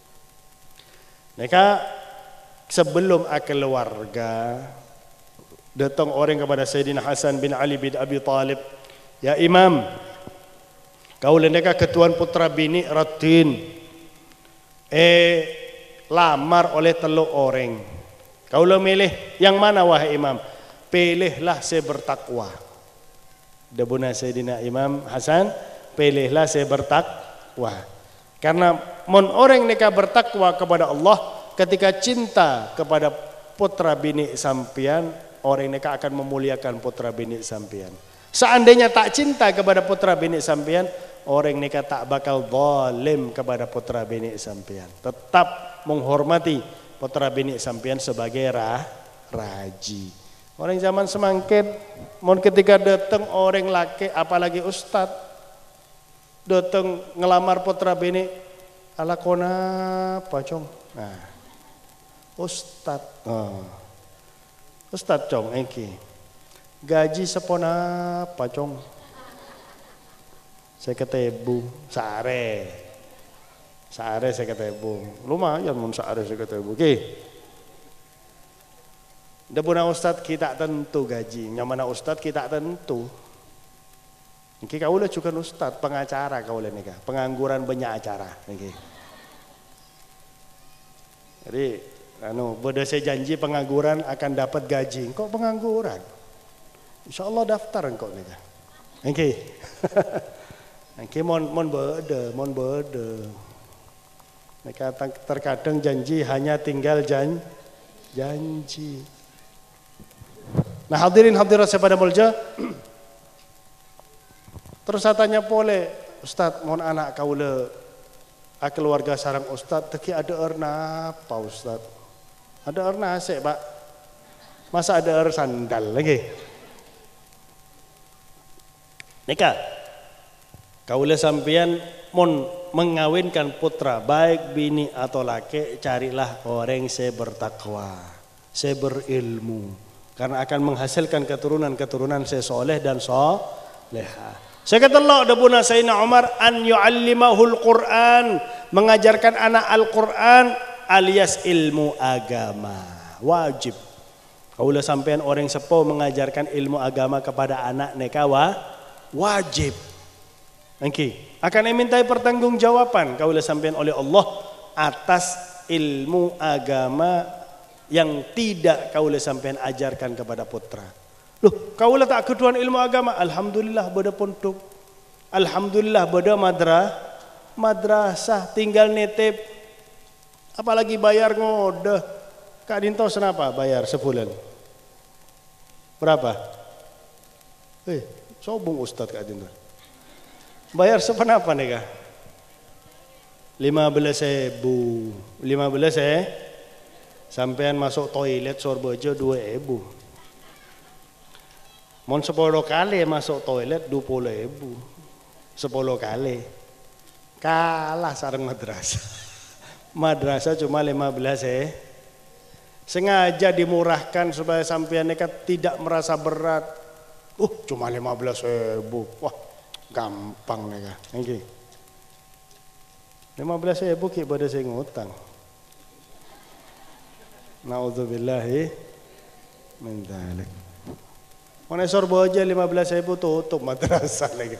Neka sebelum keluarga datang orang kepada Sayyidina Hasan bin Ali bin Abi Talib, ya Imam, kau neka ketuan putra bini Ratin, eh lamar oleh teluk orang. Kaulah milih yang mana wahai Imam? Pilihlah saya bertakwa. Debuna Sayyidina Imam Hasan, pilihlah saya bertakwa. Karena mon orang neka bertakwa kepada Allah, ketika cinta kepada putra bini sampian, orang neka akan memuliakan putra bini sampian. Seandainya tak cinta kepada putra bini sampean, orang nikah tak bakal zalim kepada putra bini sampean. Tetap menghormati putra bini sampean sebagai rah, raji. Orang zaman semangkin, mon ketika datang orang laki, apalagi ustad, datang ngelamar putra bini, ala kona apa cong? Nah, ustad, oh. Ustad cong, engki. Gaji sepona pacong saya ketebu sare sare saya ketebu lumayan mun sare saya ketebu oke nda puna ustad kita tentu gaji nyamana ustad kita tentu iki kaula juga ustad pengacara kaula nikah pengangguran banyak acara niki jadi anu beda saya janji pengangguran akan dapat gaji kok pengangguran insyaallah daftar engkau nih kan. Oke. Oke mon mon beda, mon beda. Mereka terkadang janji hanya tinggal jan, janji. Nah hadirin hadirat saya pada mulja. Terus saya tanya pole, Ustaz, mohon anak kaula keluarga sarang Ustaz, teki ada erna apa Ustaz? Ada erna asik Pak. Masa ada er sandal lagi? Nikah, kaula sampean mon mengawinkan putra baik bini atau laki carilah orang yang bertakwa, saya berilmu karena akan menghasilkan keturunan-keturunan saya soleh dan soleha. Saya kata Allah dabuna Sayyidina Umar an yu'allimahul Quran mengajarkan anak Al-Quran alias ilmu agama wajib. Kaula sampean orang sepuh mengajarkan ilmu agama kepada anak nekawa wajib. Oke, akan dimintai pertanggungjawaban kaula sampean oleh Allah atas ilmu agama yang tidak kaula sampean ajarkan kepada putra. Loh, kaula tak keduan ilmu agama, alhamdulillah beda pondok. Alhamdulillah beda madrasah, madrasah tinggal nitip. Apalagi bayar ngode. Kak Dinto senapa bayar sebulan? Berapa? Eh, sobong Ustadz Kak Dinto. Bayar sepenapa nih Kak? lima belas ribu. lima belas eh? Sampean masuk toilet sorbojo dua ribu. Mon sepuluh kali masuk toilet dua puluh ribu. sepuluh kali. Kalah sarang madrasah. Madrasah cuma lima belas eh. Sengaja dimurahkan supaya sampean nekat tidak merasa berat. Uh, cuma lima belas ribu. Wah, gampang nih Kak. Oke. lima belas ribu ki pada saya ngutang. Naudzubillahi min dzalik. Mana sorbo aja lima belas ribu tutup madrasah lagi.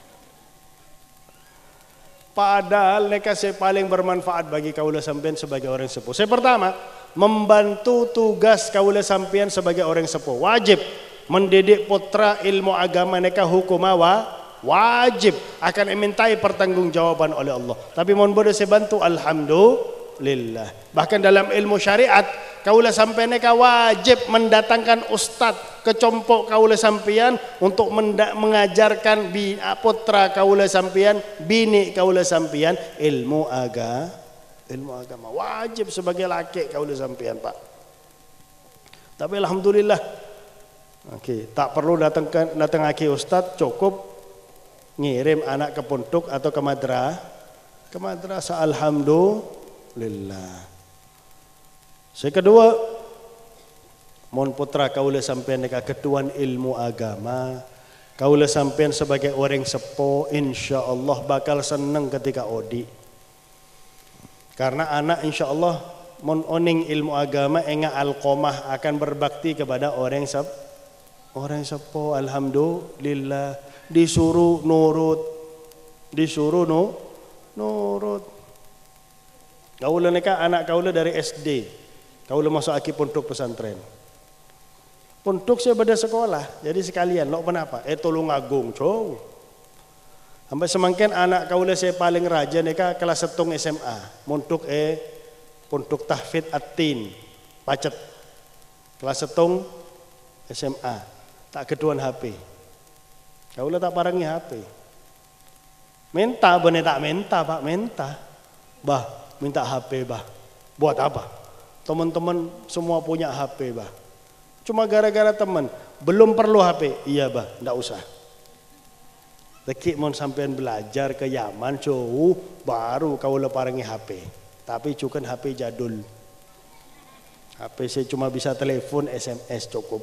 Padahal mereka saya paling bermanfaat bagi kaula sampean sebagai orang sepuh. Saya pertama membantu tugas kaula sampean sebagai orang sepuh. Wajib mendidik putra ilmu agama mereka hukum awa wajib akan dimintai pertanggungjawaban oleh Allah. Tapi mohon boleh saya bantu alhamdulillah. Bahkan dalam ilmu syariat kaula sampean mereka wajib mendatangkan ustadz ke compok kaula sampean untuk mengajarkan putra kaula sampean, bini kaula sampean ilmu agama, ilmu agama wajib sebagai laki kaula sampean Pak. Tapi alhamdulillah, oke, okay, tak perlu datang ke, datang lagi ustadz, cukup ngirim anak ke pondok atau ke madrasah, ke madrasah alhamdulillah. Saya kedua, mohon putra kaula sampean dekat ketuan ilmu agama, kaula sampean sebagai orang sepuh, insya Allah bakal senang ketika odi. Karena anak insya Allah mon oning ilmu agama enga alqomah akan berbakti kepada orang sep, orang sepuh. Alhamdulillah disuruh nurut, disuruh no, nurut. Kaula neka anak kaula dari S D. Kaula masuk aki pondok pesantren. Pondok saya beda sekolah, jadi sekalian lo kenapa? Eh tolong agung, cong. Sampai semangkin anak kaula saya paling raja neka kelas setung S M A. Pondok eh pondok tahfidz at-tin, Pacet. Kelas setung S M A. Tak keduan H P. Kaula tak parangi H P. Minta bener tak minta Pak, minta. Bah, minta H P bah. Buat apa? Teman-teman semua punya H P bah. Cuma gara-gara teman, belum perlu H P. Iya bah, ndak usah. Leki mau sampean belajar ke Yaman jauh, baru kau leparangi H P. Tapi cukan H P jadul. H P saya cuma bisa telepon, S M S cukup.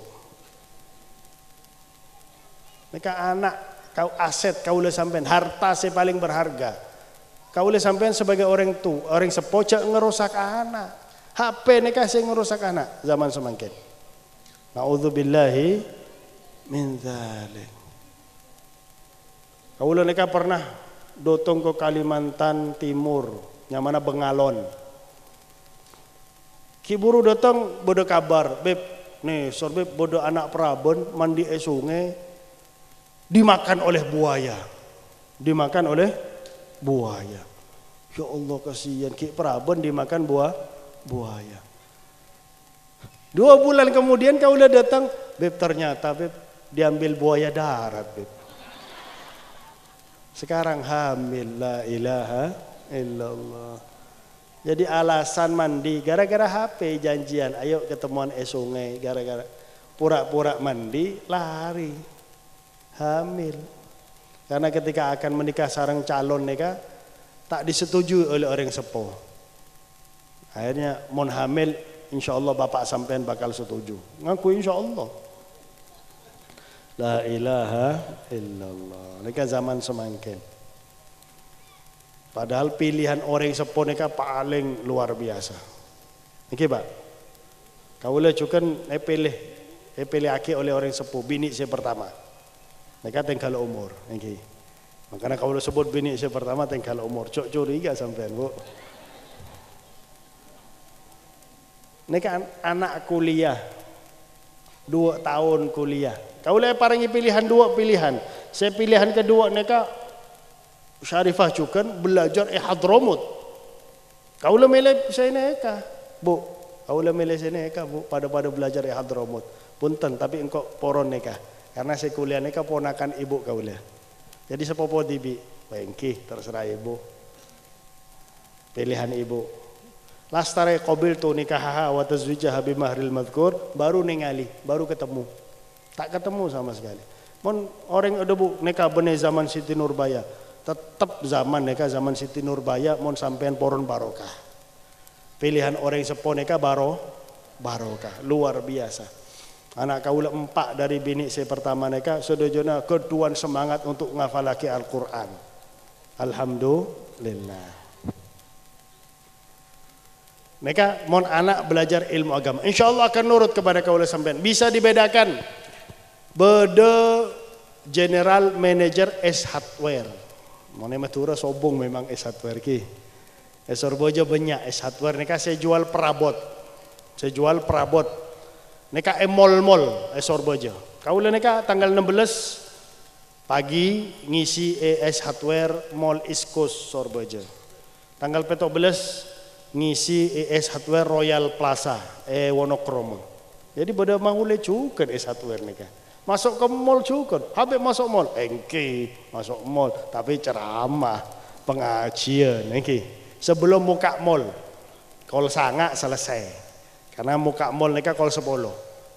Mereka anak, kau aset kau le sampean, harta saya paling berharga. Kau le sampean sebagai orang tu, orang sepocak ngerusak anak. H P mereka saya ngerusak anak zaman semangkin. Na'udzubillahi min dzalik. Kau le mereka pernah dotong ke Kalimantan Timur, yang mana Bengalon. Kiburu datang bodo kabar, beb, nih sor beb bodo anak Prabon mandi e sungai dimakan oleh buaya, dimakan oleh buaya. Ya Allah kasihan, Ki Prabon dimakan buah buaya. Dua bulan kemudian kau udah datang, beb ternyata beb diambil buaya darat beb. Sekarang hamil, la ilaha illallah. Jadi alasan mandi gara-gara H P janjian, ayo ketemuan es sungai, gara-gara pura-pura mandi lari hamil. Karena ketika akan menikah sarang calon nikah tak disetujui oleh orang sepuh. Akhirnya mon hamil, insya Allah bapak sampean bakal setuju. Ngaku insya Allah. La ilaha illallah. Nikah zaman semangkin. Padahal pilihan orang sepuh nikah paling luar biasa. Oke Pak. Kau boleh cukan eh pilih, eh pilih aki oleh orang sepuh bini saya pertama. Nikah tinggal umur. Oke. Makanya kau boleh sebut bini saya pertama tinggal umur. Cok curiga sampean bu. Nikah anak kuliah, dua tahun kuliah. Kau boleh parangi pilihan dua pilihan. Saya pilihan kedua nikah Syarifah Cukan belajar eh Hadramut. Kau boleh milih saya nikah, bu. Kau boleh milih saya nikah, bu. Pada-pada belajar eh Hadramut. Punten, tapi engkau poron nikah. Karena saya kuliah nikah ponakan ibu kau boleh. Jadi sepopo tibi, bengki terserah ibu. Pilihan ibu. Lastare qabil tu nikahaha wa tazwijaha bimahril madhkur, baru ningali, baru ketemu. Tak ketemu sama sekali. Mon orang ada bu nikah benih zaman Siti Nurbaya, tetap zaman nikah zaman Siti Nurbaya, mon sampean poron barokah. Pilihan orang sepuh nikah baro barokah, luar biasa. Anak kaula empat dari bini saya pertama nikah, sedojona keduan semangat untuk ngafalaki Al-Quran. Alhamdulillah. Mereka mon anak belajar ilmu agama, insya Allah akan nurut kepada kaula sampean. Bisa dibedakan beda general manager S Hardware. Mone matura sobong memang S Hardware ki. Es orbojo banyak S Hardware neka saya jual perabot. Saya jual perabot. Neka e mall-mall es orbojo. Kaula neka tanggal enam belas pagi ngisi E S Hardware Mall East Coast Sorbojo. Tanggal empat belas ngisi E S Hardware Royal Plaza e Wonokromo. Jadi pada mahule cukup E S Hardware nikah. Masuk ke mall cukup. Habis masuk mall, engki masuk mall tapi ceramah, pengajian engki. Sebelum muka mall. Kol sanga selesai. Karena muka mall nikah kol sepuluh.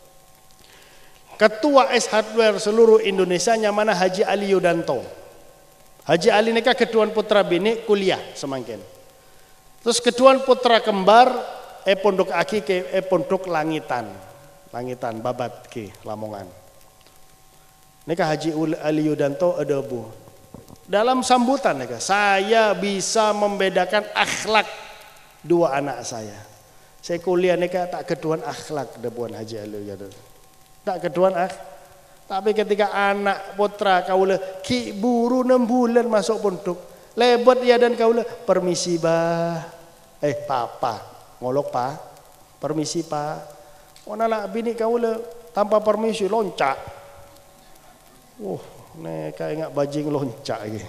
Ketua E S Hardware seluruh Indonesia nyamana Haji Ali Yudanto. Haji Ali nikah ketuan putra bini kuliah semangkin. Terus keduan putra kembar e pondok aki ke e pondok langitan. Langitan babat ke Lamongan. Nikah Haji Ali Yudanto ada bu. Dalam sambutan nikah, saya bisa membedakan akhlak dua anak saya. Saya kuliah nikah tak keduan akhlak debuan Haji Ali Yudanto. Tak keduan akhlak. Tapi ketika anak putra kaula ki buru enam bulan masuk pondok. Lebat ya dan kaula permisi bah. Eh papa, ngolok pa, permisi pa. Wana lah bini kaula tanpa permisi loncak. Uh, neka ingat bajing loncak lagi.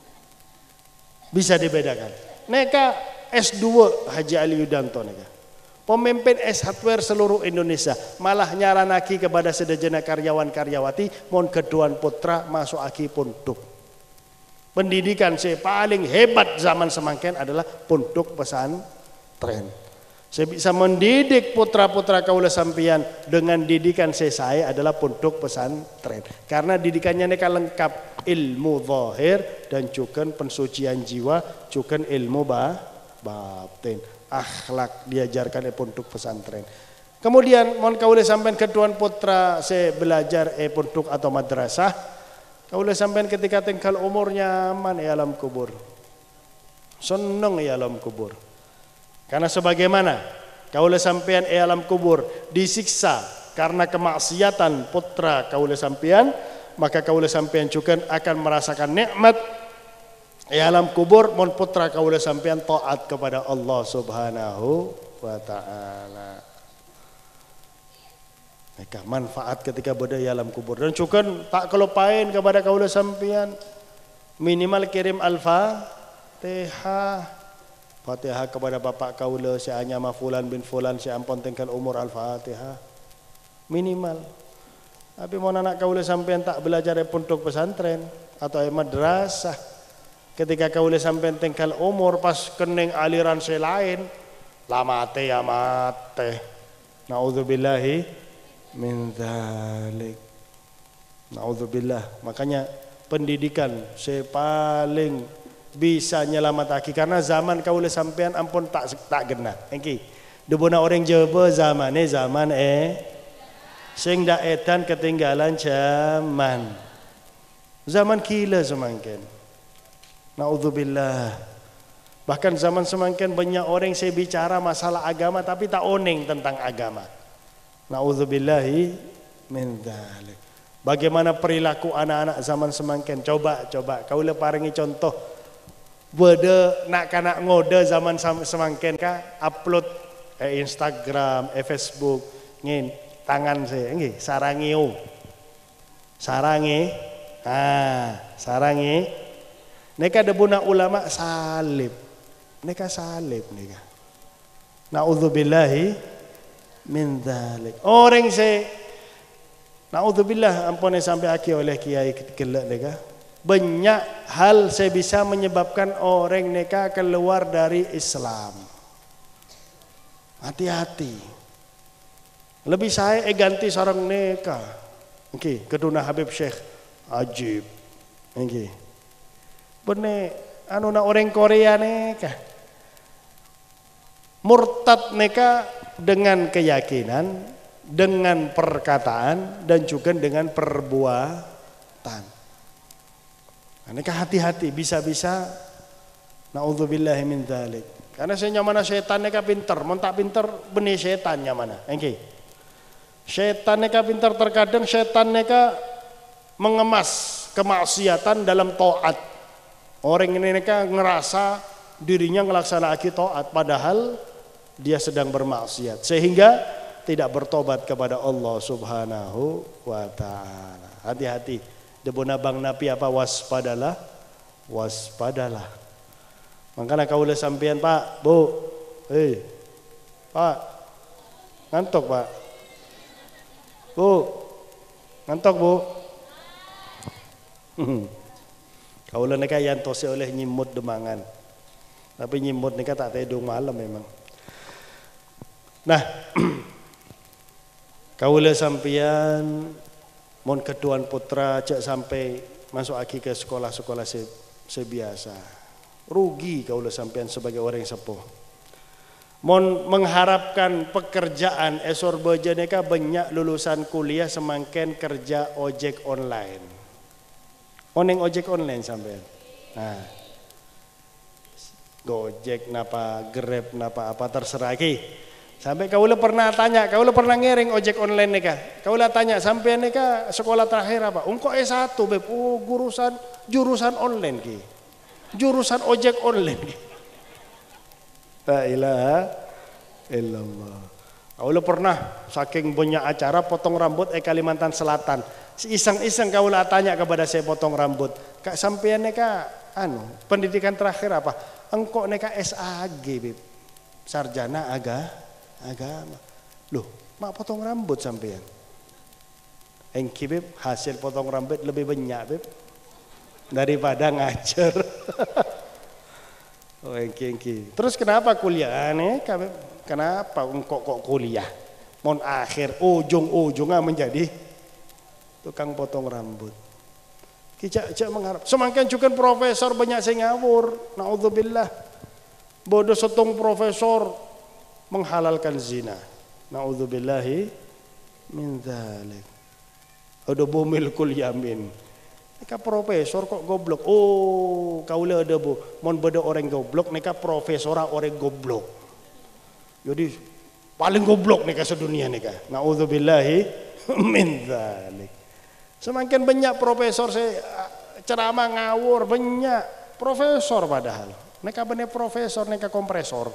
Bisa dibedakan. Neka S dua Haji Ali Yudanto neka. Pemimpin S Hardware seluruh Indonesia malah nyaranaki kepada sedejana karyawan-karyawati mon keduan putra masuk aki pondok. Pendidikan saya paling hebat zaman semangken adalah pondok pesantren. Saya bisa mendidik putra-putra kaula sampian dengan didikan saya, saya adalah pondok pesantren. Karena didikannya mereka lengkap ilmu zahir dan juga pensucian jiwa, juga ilmu bah, batin, akhlak diajarkan di pondok pesantren. Kemudian mon kaula sampean keduan putra saya belajar e pondok atau madrasah. Kaula sampean ketika tinggal umur nyaman di alam kubur. Seneng di alam kubur. Karena sebagaimana kaula sampean di alam kubur disiksa karena kemaksiatan putra kaula sampean, maka kaula sampean juga akan merasakan nikmat di alam kubur mon putra kaula sampean taat kepada Allah Subhanahu wa taala. Maka manfaat ketika berada di alam kubur dan juga tak kelupain kepada kaula sampean minimal kirim Al-Fatihah. Fatihah kepada bapak kaula si anyama fulan bin fulan si ampun tinggal umur Al-Fatihah minimal. Tapi mau anak kaula sampean tak belajar di pondok pesantren atau di madrasah, ketika kaula sampean tinggal umur pas kening aliran si lain la mate ya mate. Naudzubillahi min dzalik. Naudzubillah. Makanya pendidikan si paling bisa nyelamataki karena zaman kaula sampean ampun tak tak genah. Engki. Debona orang Jawa zaman eh zaman eh sing dak edan ketinggalan zaman. Zaman gila semangken. Naudzubillah. Bahkan zaman semangken banyak orang saya bicara masalah agama tapi tak oning tentang agama. Naudzubillahi min dzalik. Bagaimana perilaku anak-anak zaman semangken? Coba coba kaula paringi contoh. Beda nak kanak ngode zaman semangken ka upload eh, Instagram, eh, Facebook, ngin tangan saya, nggih sarangiu, sarangi, ah sarangi, neka debuna ulama salib, neka salib neka, naudzubillahi min dzalik. Orang saya, naudzubillah ampun sampai aki oleh kiai gelak neka. Banyak hal saya bisa menyebabkan orang neka keluar dari Islam. Hati-hati. Lebih saya eh ganti seorang neka. Oke, okay. Keduna Habib Syekh Ajib. Oke. Okay. Bener anu na orang Korea neka. Murtad neka dengan keyakinan, dengan perkataan dan juga dengan perbuatan. Neka hati-hati bisa-bisa naudzubillahi min dzalik. Karena saya nyamana setan neka pinter, mun tak pinter benih setan nyamana. Engke. Setan neka pinter terkadang setan neka mengemas kemaksiatan dalam taat. Orang ini neka ngerasa dirinya ngelaksanakan taat padahal dia sedang bermaksiat sehingga tidak bertobat kepada Allah Subhanahu wa taala. Hati-hati. Debona bang napi apa waspadalah, waspadalah. Makanya kaula sampean Pak, Bu, hei, Pak, ngantuk Pak, Bu, ngantuk Bu. Kaula neka yang tose oleh nyimut demangan, tapi nyimut neka tak tedung malam memang. Nah, kaula sampean mon keduan putra cek sampai masuk aki ke sekolah-sekolah se sebiasa. Rugi kaula sampean sebagai orang sepuh. Mon mengharapkan pekerjaan esor beja neka banyak lulusan kuliah semangken kerja ojek online. Oneng ojek online sampean. Nah. Gojek napa, Grab napa apa terserah ki. Sampai kaula pernah tanya, kaula pernah ngering ojek online nih kah? Kaula tanya sampean nih kah sekolah terakhir apa? Engkau S satu beb, oh jurusan jurusan online ki, jurusan ojek online ki. La ilaha illallah. Kaula pernah saking banyak acara potong rambut eh Kalimantan Selatan. Iseng-iseng kaula tanya kepada saya potong rambut, kak sampean nih kah anu pendidikan terakhir apa? Engkau nih kah S A G beb, sarjana agama. agama. Loh, mak potong rambut sampean. Engki beb, hasil potong rambut lebih banyak beb daripada ngajar. Oh engki engki. Terus kenapa kuliah? Aneh, kenapa kok kok kuliah? Mon akhir ujung-ujungnya menjadi tukang potong rambut. Kijak cak mengharap. Semakin juga profesor banyak sing ngawur. Naudzubillah. Bodoh setong profesor menghalalkan zina. Naudzubillahi min dzalik. Ada bomil kul yamin. Neka profesor kok goblok. Oh, kaula ada bu. Mon beda orang goblok, neka profesor orang goblok. Jadi paling goblok neka sedunia neka. Naudzubillahi min dzalik. Semakin banyak profesor saya ceramah ngawur banyak profesor padahal. Neka bener profesor neka kompresor.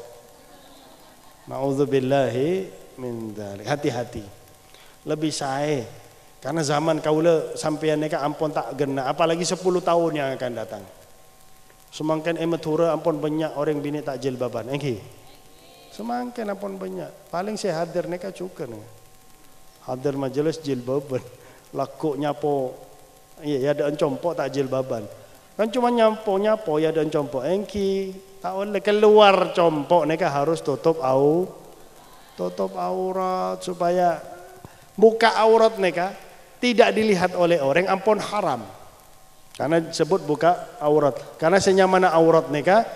Naudzubillahi min dzalik. Hati-hati. Lebih saya karena zaman kaula sampeyan neka ampun tak gena apalagi sepuluh tahun yang akan datang. Semakin ematura ampun banyak orang bini tak jilbaban. Engki. Semakin ampun banyak. Paling saya hadir neka juga nih. Hadir majelis jilbaban. Laku nyapo, iya ya ada encompo tak jilbaban. Kan cuma nyampo nyapo ya ada encompo. Engki tak boleh keluar compok neka harus tutup au, tutup aurat supaya buka aurat neka tidak dilihat oleh orang ampun haram. Karena disebut buka aurat. Karena senyamana aurat neka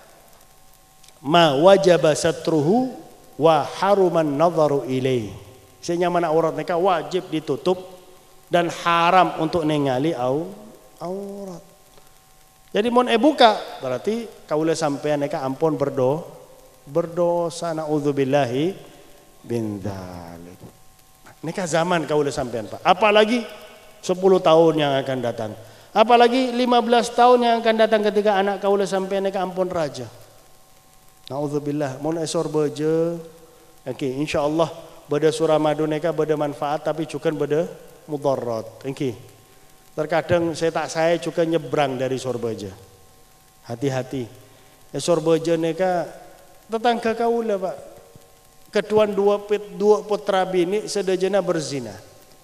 ma wajaba satruhu wa haruman nadharu ilaih. Senyamana aurat neka wajib ditutup dan haram untuk ningali au aurat. Jadi mon e buka berarti kaula sampean neka ampun berdo berdosa naudzubillahi bin dzalik. Neka zaman kaula sampean Pak. Apalagi sepuluh tahun yang akan datang. Apalagi lima belas tahun yang akan datang ketika anak kaula sampean neka ampun raja. Naudzubillah mon esor beje. Oke, insyaallah beda surah madu neka beda manfaat tapi cukan beda mudarat. Engki. Terkadang saya tak saya juga nyebrang dari Sorbaja. Hati-hati. Ya Sorbaja neka tetangga kaula Pak. Keduan dua dua putra bini sedajana berzina.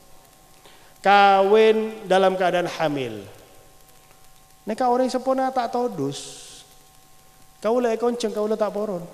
Kawin dalam keadaan hamil. Neka orang sepona tak todus. Kaula ekonceng kaula tak poron.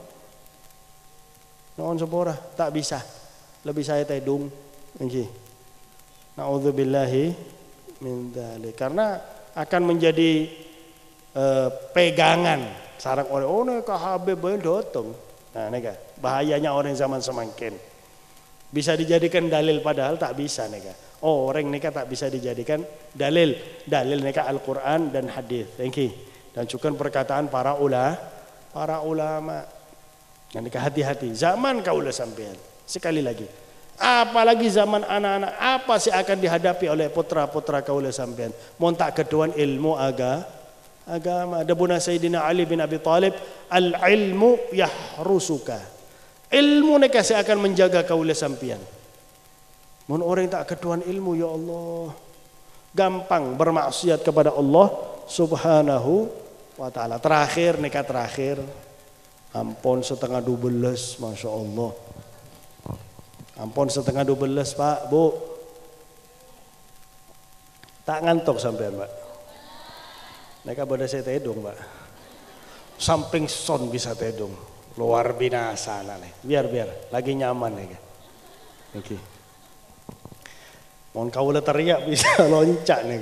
Noon sepora tak bisa. Lebih saya tedung. Engki. Naudzubillahi min dzalik. Karena akan menjadi uh, pegangan sarang orang oh neka Habib datang. Nah neka bahayanya orang zaman semakin bisa dijadikan dalil padahal tak bisa neka. Oh orang neka tak bisa dijadikan dalil. Dalil neka Al-Qur'an dan hadis. Thank you. Dan juga perkataan para ula para ulama. Nah neka hati-hati. Zaman kaula sampean. Sekali lagi. Apalagi zaman anak-anak apa sih akan dihadapi oleh putra-putra kaula sampean. Mon tak keduan ilmu aga agama. Dabuna Sayyidina Ali bin Abi Thalib, al-ilmu yahrusuka. Ilmu neka saya akan menjaga kaula sampean. Mon orang tak keduan ilmu ya Allah gampang bermaksiat kepada Allah Subhanahu wa taala. Terakhir neka terakhir ampun setengah dua belas Masya Allah. Ampun setengah dua belas Pak, Bu. Tak ngantuk sampean Pak. Mereka pada saya tedung Pak. Samping son bisa tedung. Luar binasa nih. Biar biar, lagi nyaman nih. Oke. Mohon kaula teriak bisa loncak nih.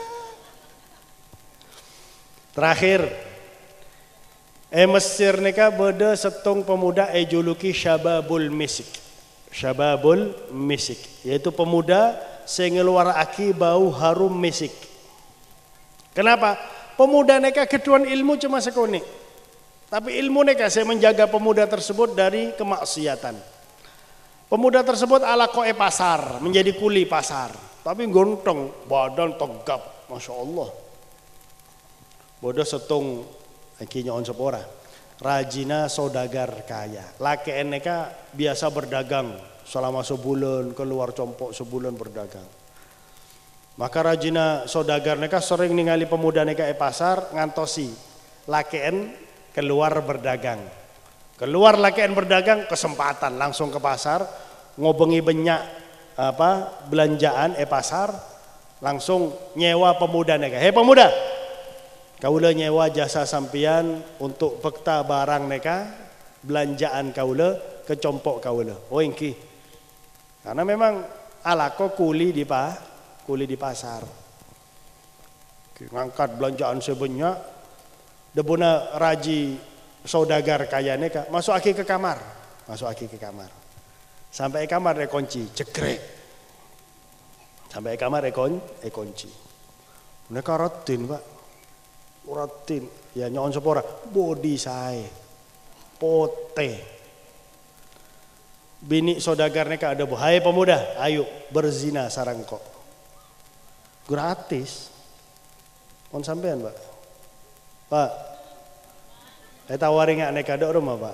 Terakhir, eh Mesir nika beda setong pemuda eh juluki Syababul Misik. Syababul Misik, yaitu pemuda sing ngeluar aki bau harum misik. Kenapa? Pemuda neka keduan ilmu cuma sekoni. Tapi ilmu neka saya menjaga pemuda tersebut dari kemaksiatan. Pemuda tersebut ala koe pasar, menjadi kuli pasar. Tapi gontong, badan tegap, Masya Allah. Bodoh setong akinya on sepora. Rajina saudagar kaya. Laki neka biasa berdagang selama sebulan, keluar compok sebulan berdagang. Maka rajina saudagar neka sering ningali pemuda neka e pasar ngantosi. Laki keluar berdagang. Keluar lakian berdagang, kesempatan langsung ke pasar, ngobengi banyak apa belanjaan eh pasar, langsung nyewa pemuda neka. Hei pemuda, kaula nyewa jasa sampian untuk bekta barang neka, belanjaan kaula ke compok kaula. Oh engki. Karena memang alako kuli di pa, kuli di pasar. Ngangkat belanjaan sebanyak, debuna raji saudagar kaya neka, masuk aki ke kamar, masuk aki ke kamar. Sampai kamar dia kunci, cekrek. Sampai kamar dia kunci. Mereka rutin pak, rutin. Ya nyon sepora, body saya, pote. Bini saudagar neka ada bu, hai pemuda, ayo berzina sarang kok. Gratis. On sampean pak, pak. Saya tawari nggak neka ada rumah pak.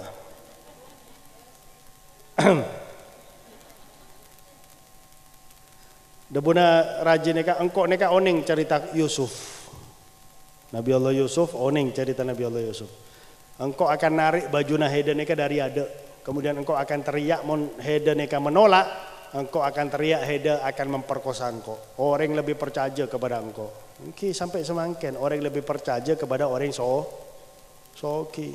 Debuna rajin neka engkau neka oning cerita Yusuf. Nabi Allah Yusuf oning cerita Nabi Allah Yusuf. Engkau akan narik baju naheda neka dari ada. Kemudian engkau akan teriak mon heda neka menolak. Engkau akan teriak heda akan memperkosa engkau. Orang lebih percaya kepada engkau. Mungkin sampai semangkin orang lebih percaya kepada orang so soki.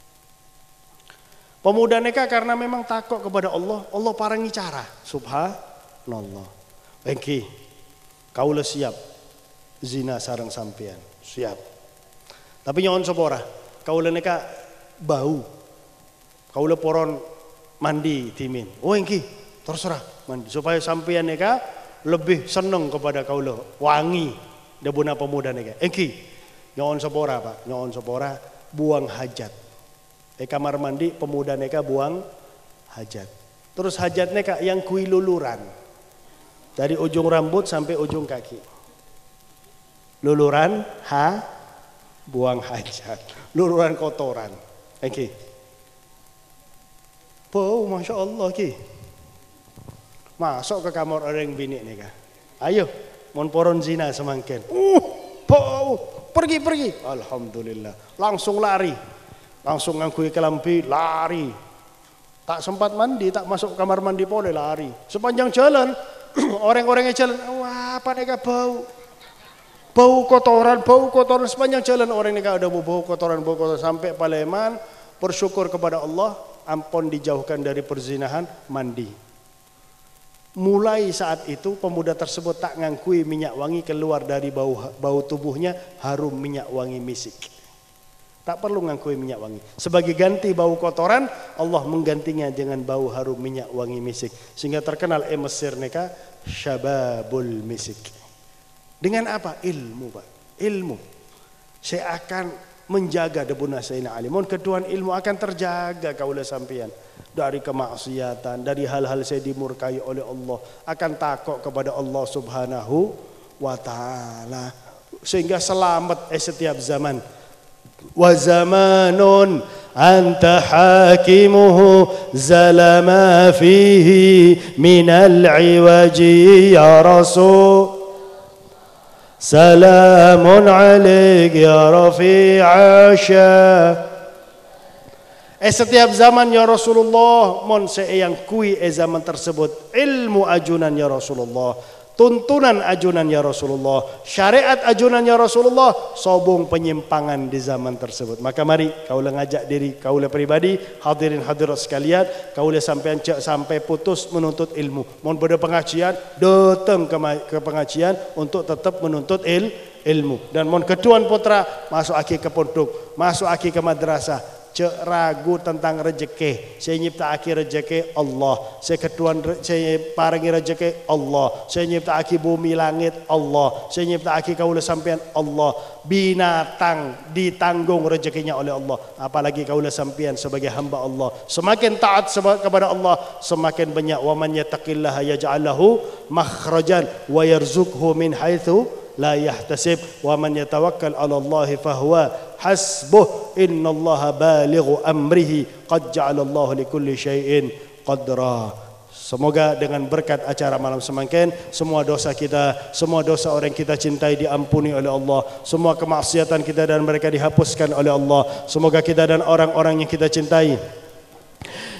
Pemuda neka karena memang takut kepada Allah, Allah parangi cara. Subhanallah. Engki, kaulah siap zina sarang sampean, siap. Tapi nyon sobora, kaulah neka bau, kaulah poron mandi timin. Oh engki, terserah mandi supaya sampean neka lebih senang kepada kaulah wangi debuna pemuda neka. Engki, nyon sobora pak, nyon sobora buang hajat. Eh kamar mandi pemuda neka buang hajat. Terus hajat neka yang kui luluran. Dari ujung rambut sampai ujung kaki. Luluran ha buang hajat. Luluran kotoran. Oke. Bau Masya Allah ki. Masuk ke kamar orang bini neka. Ayo, mon poron zina semangkin. Uh, bau. Pergi pergi. Alhamdulillah. Langsung lari. Langsung ngangkui kelampi lari. Tak sempat mandi, tak masuk kamar mandi boleh lari. Sepanjang jalan orang-orang yang jalan, wah apa neka bau, bau kotoran, bau kotoran sepanjang jalan orang neka ada bau kotoran, bau kotoran sampai Paleman bersyukur kepada Allah, ampun dijauhkan dari perzinahan, mandi. Mulai saat itu pemuda tersebut tak ngangkui minyak wangi keluar dari bau bau tubuhnya harum minyak wangi misik. Tak perlu ngangkui minyak wangi. Sebagai ganti bau kotoran, Allah menggantinya dengan bau harum minyak wangi misik. Sehingga terkenal eh Mesir neka syababul misik. Dengan apa? Ilmu pak. Ilmu. Saya akan menjaga debuna Sayyidina Ali. Mohon keduaan ilmu akan terjaga kaulah sampian. Dari kemaksiatan, dari hal-hal saya dimurkai oleh Allah. Akan takut kepada Allah subhanahu wa ta'ala. Sehingga selamat eh setiap zaman. Wa zamanun anta hakimuhu zalama fihi minal iwaji ya Rasul salamun alaik ya rafi'asya. Eh setiap zaman ya Rasulullah mon seeyang kui eh zaman tersebut ilmu ajunan ya Rasulullah, tuntunan ajunan ya Rasulullah, syariat ajunan ya Rasulullah, sobong penyimpangan di zaman tersebut. Maka mari kaulah ngajak diri kaulah pribadi, hadirin hadirat sekalian, kaulah sampai sampai putus menuntut ilmu. Mohon pada pengajian, datang ke, ke pengajian untuk tetap menuntut il, ilmu. Dan mohon keduan putra masuk aki ke pondok, masuk aki ke madrasah. Cek ragu tentang rezeki. Saya nyipta aki rezeki Allah. Saya ketuan saya parangi rezeki Allah. Saya nyipta aki bumi langit Allah. Saya nyipta aki kaulah sampean Allah. Binatang ditanggung rezekinya oleh Allah. Apalagi kaulah sampean sebagai hamba Allah. Semakin taat kepada Allah, semakin banyak wa man yattaqillaha yaj'al lahu makhrajan wa yarzuqhu min haitsu la yahtasib wa man yatawakkal 'ala Allah fahuwa hasbuh innallaha balighu amrihi qad ja'alallahu likulli syai'in qadra. Semoga dengan berkat acara malam semangkin semua dosa kita, semua dosa orang kita cintai diampuni oleh Allah, semua kemaksiatan kita dan mereka dihapuskan oleh Allah. Semoga kita dan orang-orang yang kita cintai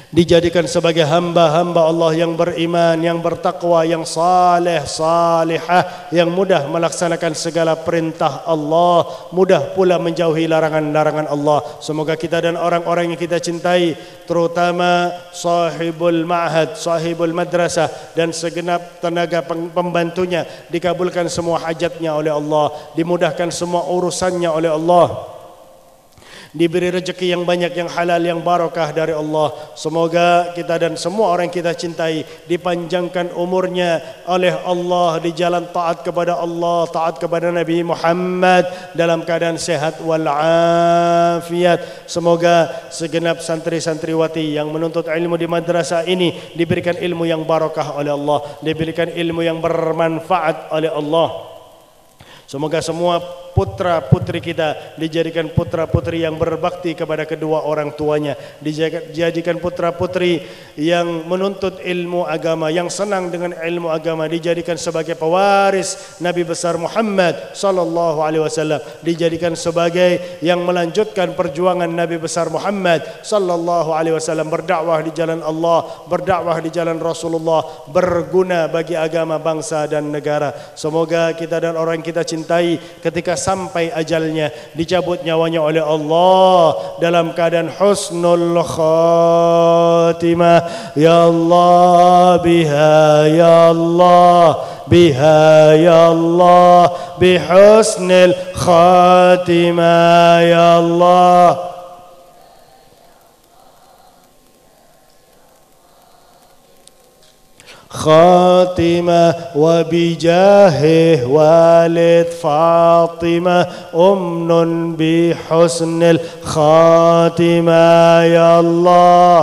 dijadikan sebagai hamba-hamba Allah yang beriman, yang bertakwa, yang saleh, salihah, yang mudah melaksanakan segala perintah Allah, mudah pula menjauhi larangan-larangan Allah. Semoga kita dan orang-orang yang kita cintai, terutama sahibul ma'had, sahibul madrasah dan segenap tenaga pembantunya, dikabulkan semua hajatnya oleh Allah, dimudahkan semua urusannya oleh Allah, diberi rezeki yang banyak, yang halal, yang barakah dari Allah. Semoga kita dan semua orang yang kita cintai dipanjangkan umurnya oleh Allah di jalan taat kepada Allah, taat kepada Nabi Muhammad dalam keadaan sehat walafiat. Semoga segenap santri-santriwati yang menuntut ilmu di madrasah ini diberikan ilmu yang barakah oleh Allah, diberikan ilmu yang bermanfaat oleh Allah. Semoga semua putra putri kita dijadikan putra putri yang berbakti kepada kedua orang tuanya, dijadikan putra putri yang menuntut ilmu agama, yang senang dengan ilmu agama, dijadikan sebagai pewaris Nabi besar Muhammad sallallahu alaihi wasallam, dijadikan sebagai yang melanjutkan perjuangan Nabi besar Muhammad sallallahu alaihi wasallam, berdakwah di jalan Allah, berdakwah di jalan Rasulullah, berguna bagi agama, bangsa dan negara. Semoga kita dan orang kita cintai ketika sampai ajalnya dicabut nyawanya oleh Allah dalam keadaan husnul khatimah. Ya Allah biha, ya Allah biha, ya Allah bihusnil khatimah, ya Allah. خاتمة وبجاه والد فاطمة أمن بحسن الخاتمة يا الله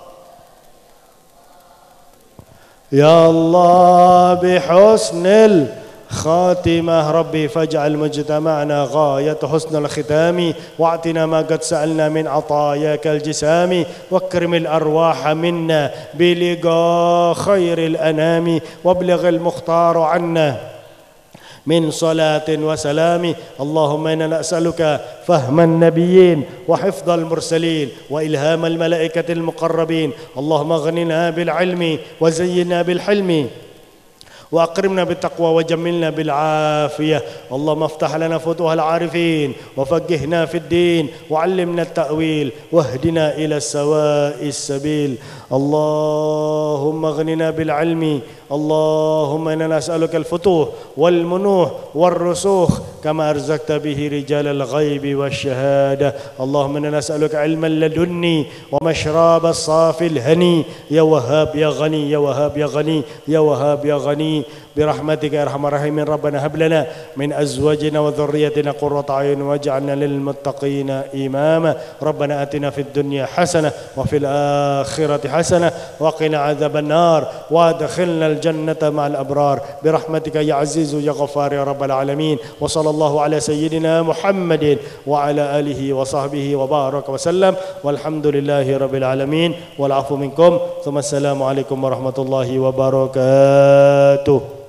يا الله بحسن الخاتمة خاتمة. ربي فاجعل مجتمعنا غاية حسن الختام، واعطنا ما قد سألنا من عطاياك الجسام، واكرم الأرواح منا بلقاء خير الأنام، وابلغ المختار عنا من صلاة وسلام. اللهم إنا نسألك فهم النبيين وحفظ المرسلين وإلهام الملائكة المقربين. اللهم اغننا بالعلم وزينا بالحلم وأكرمنا بالتقوى وجملنا بالعافية. اللهم افتح لنا فتوح العارفين وفقهنا في الدين وعلمنا التأويل واهدنا إلى سواء السبيل. اللهم اغننا بالعلم. اللهم إنا نسألك الفتوح والمنوح والرسوخ كما أرزقت به رجال الغيب والشهادة. اللهم إنا نسألك علما لدني ومشراب الصافي الهني. يا وهاب يا غني، يا وهاب يا غني، يا وهاب يا غني برحمتك يا أرحم الراحمين. ربنا هب لنا من أزواجنا وذريتنا قرة أعين واجعلنا للمتقين إماما. ربنا آتنا في الدنيا حسنة وفي الآخرة حسنة وقنا عذاب النار وادخلنا الجنة مع الأبرار برحمتك يا عزيز يا غفار يا رب العالمين. وصلى الله على سيدنا محمد وعلى آله وصحبه وبارك وسلم، والحمد لله رب العالمين، والعفو منكم، ثم السلام عليكم ورحمة الله وبركاته.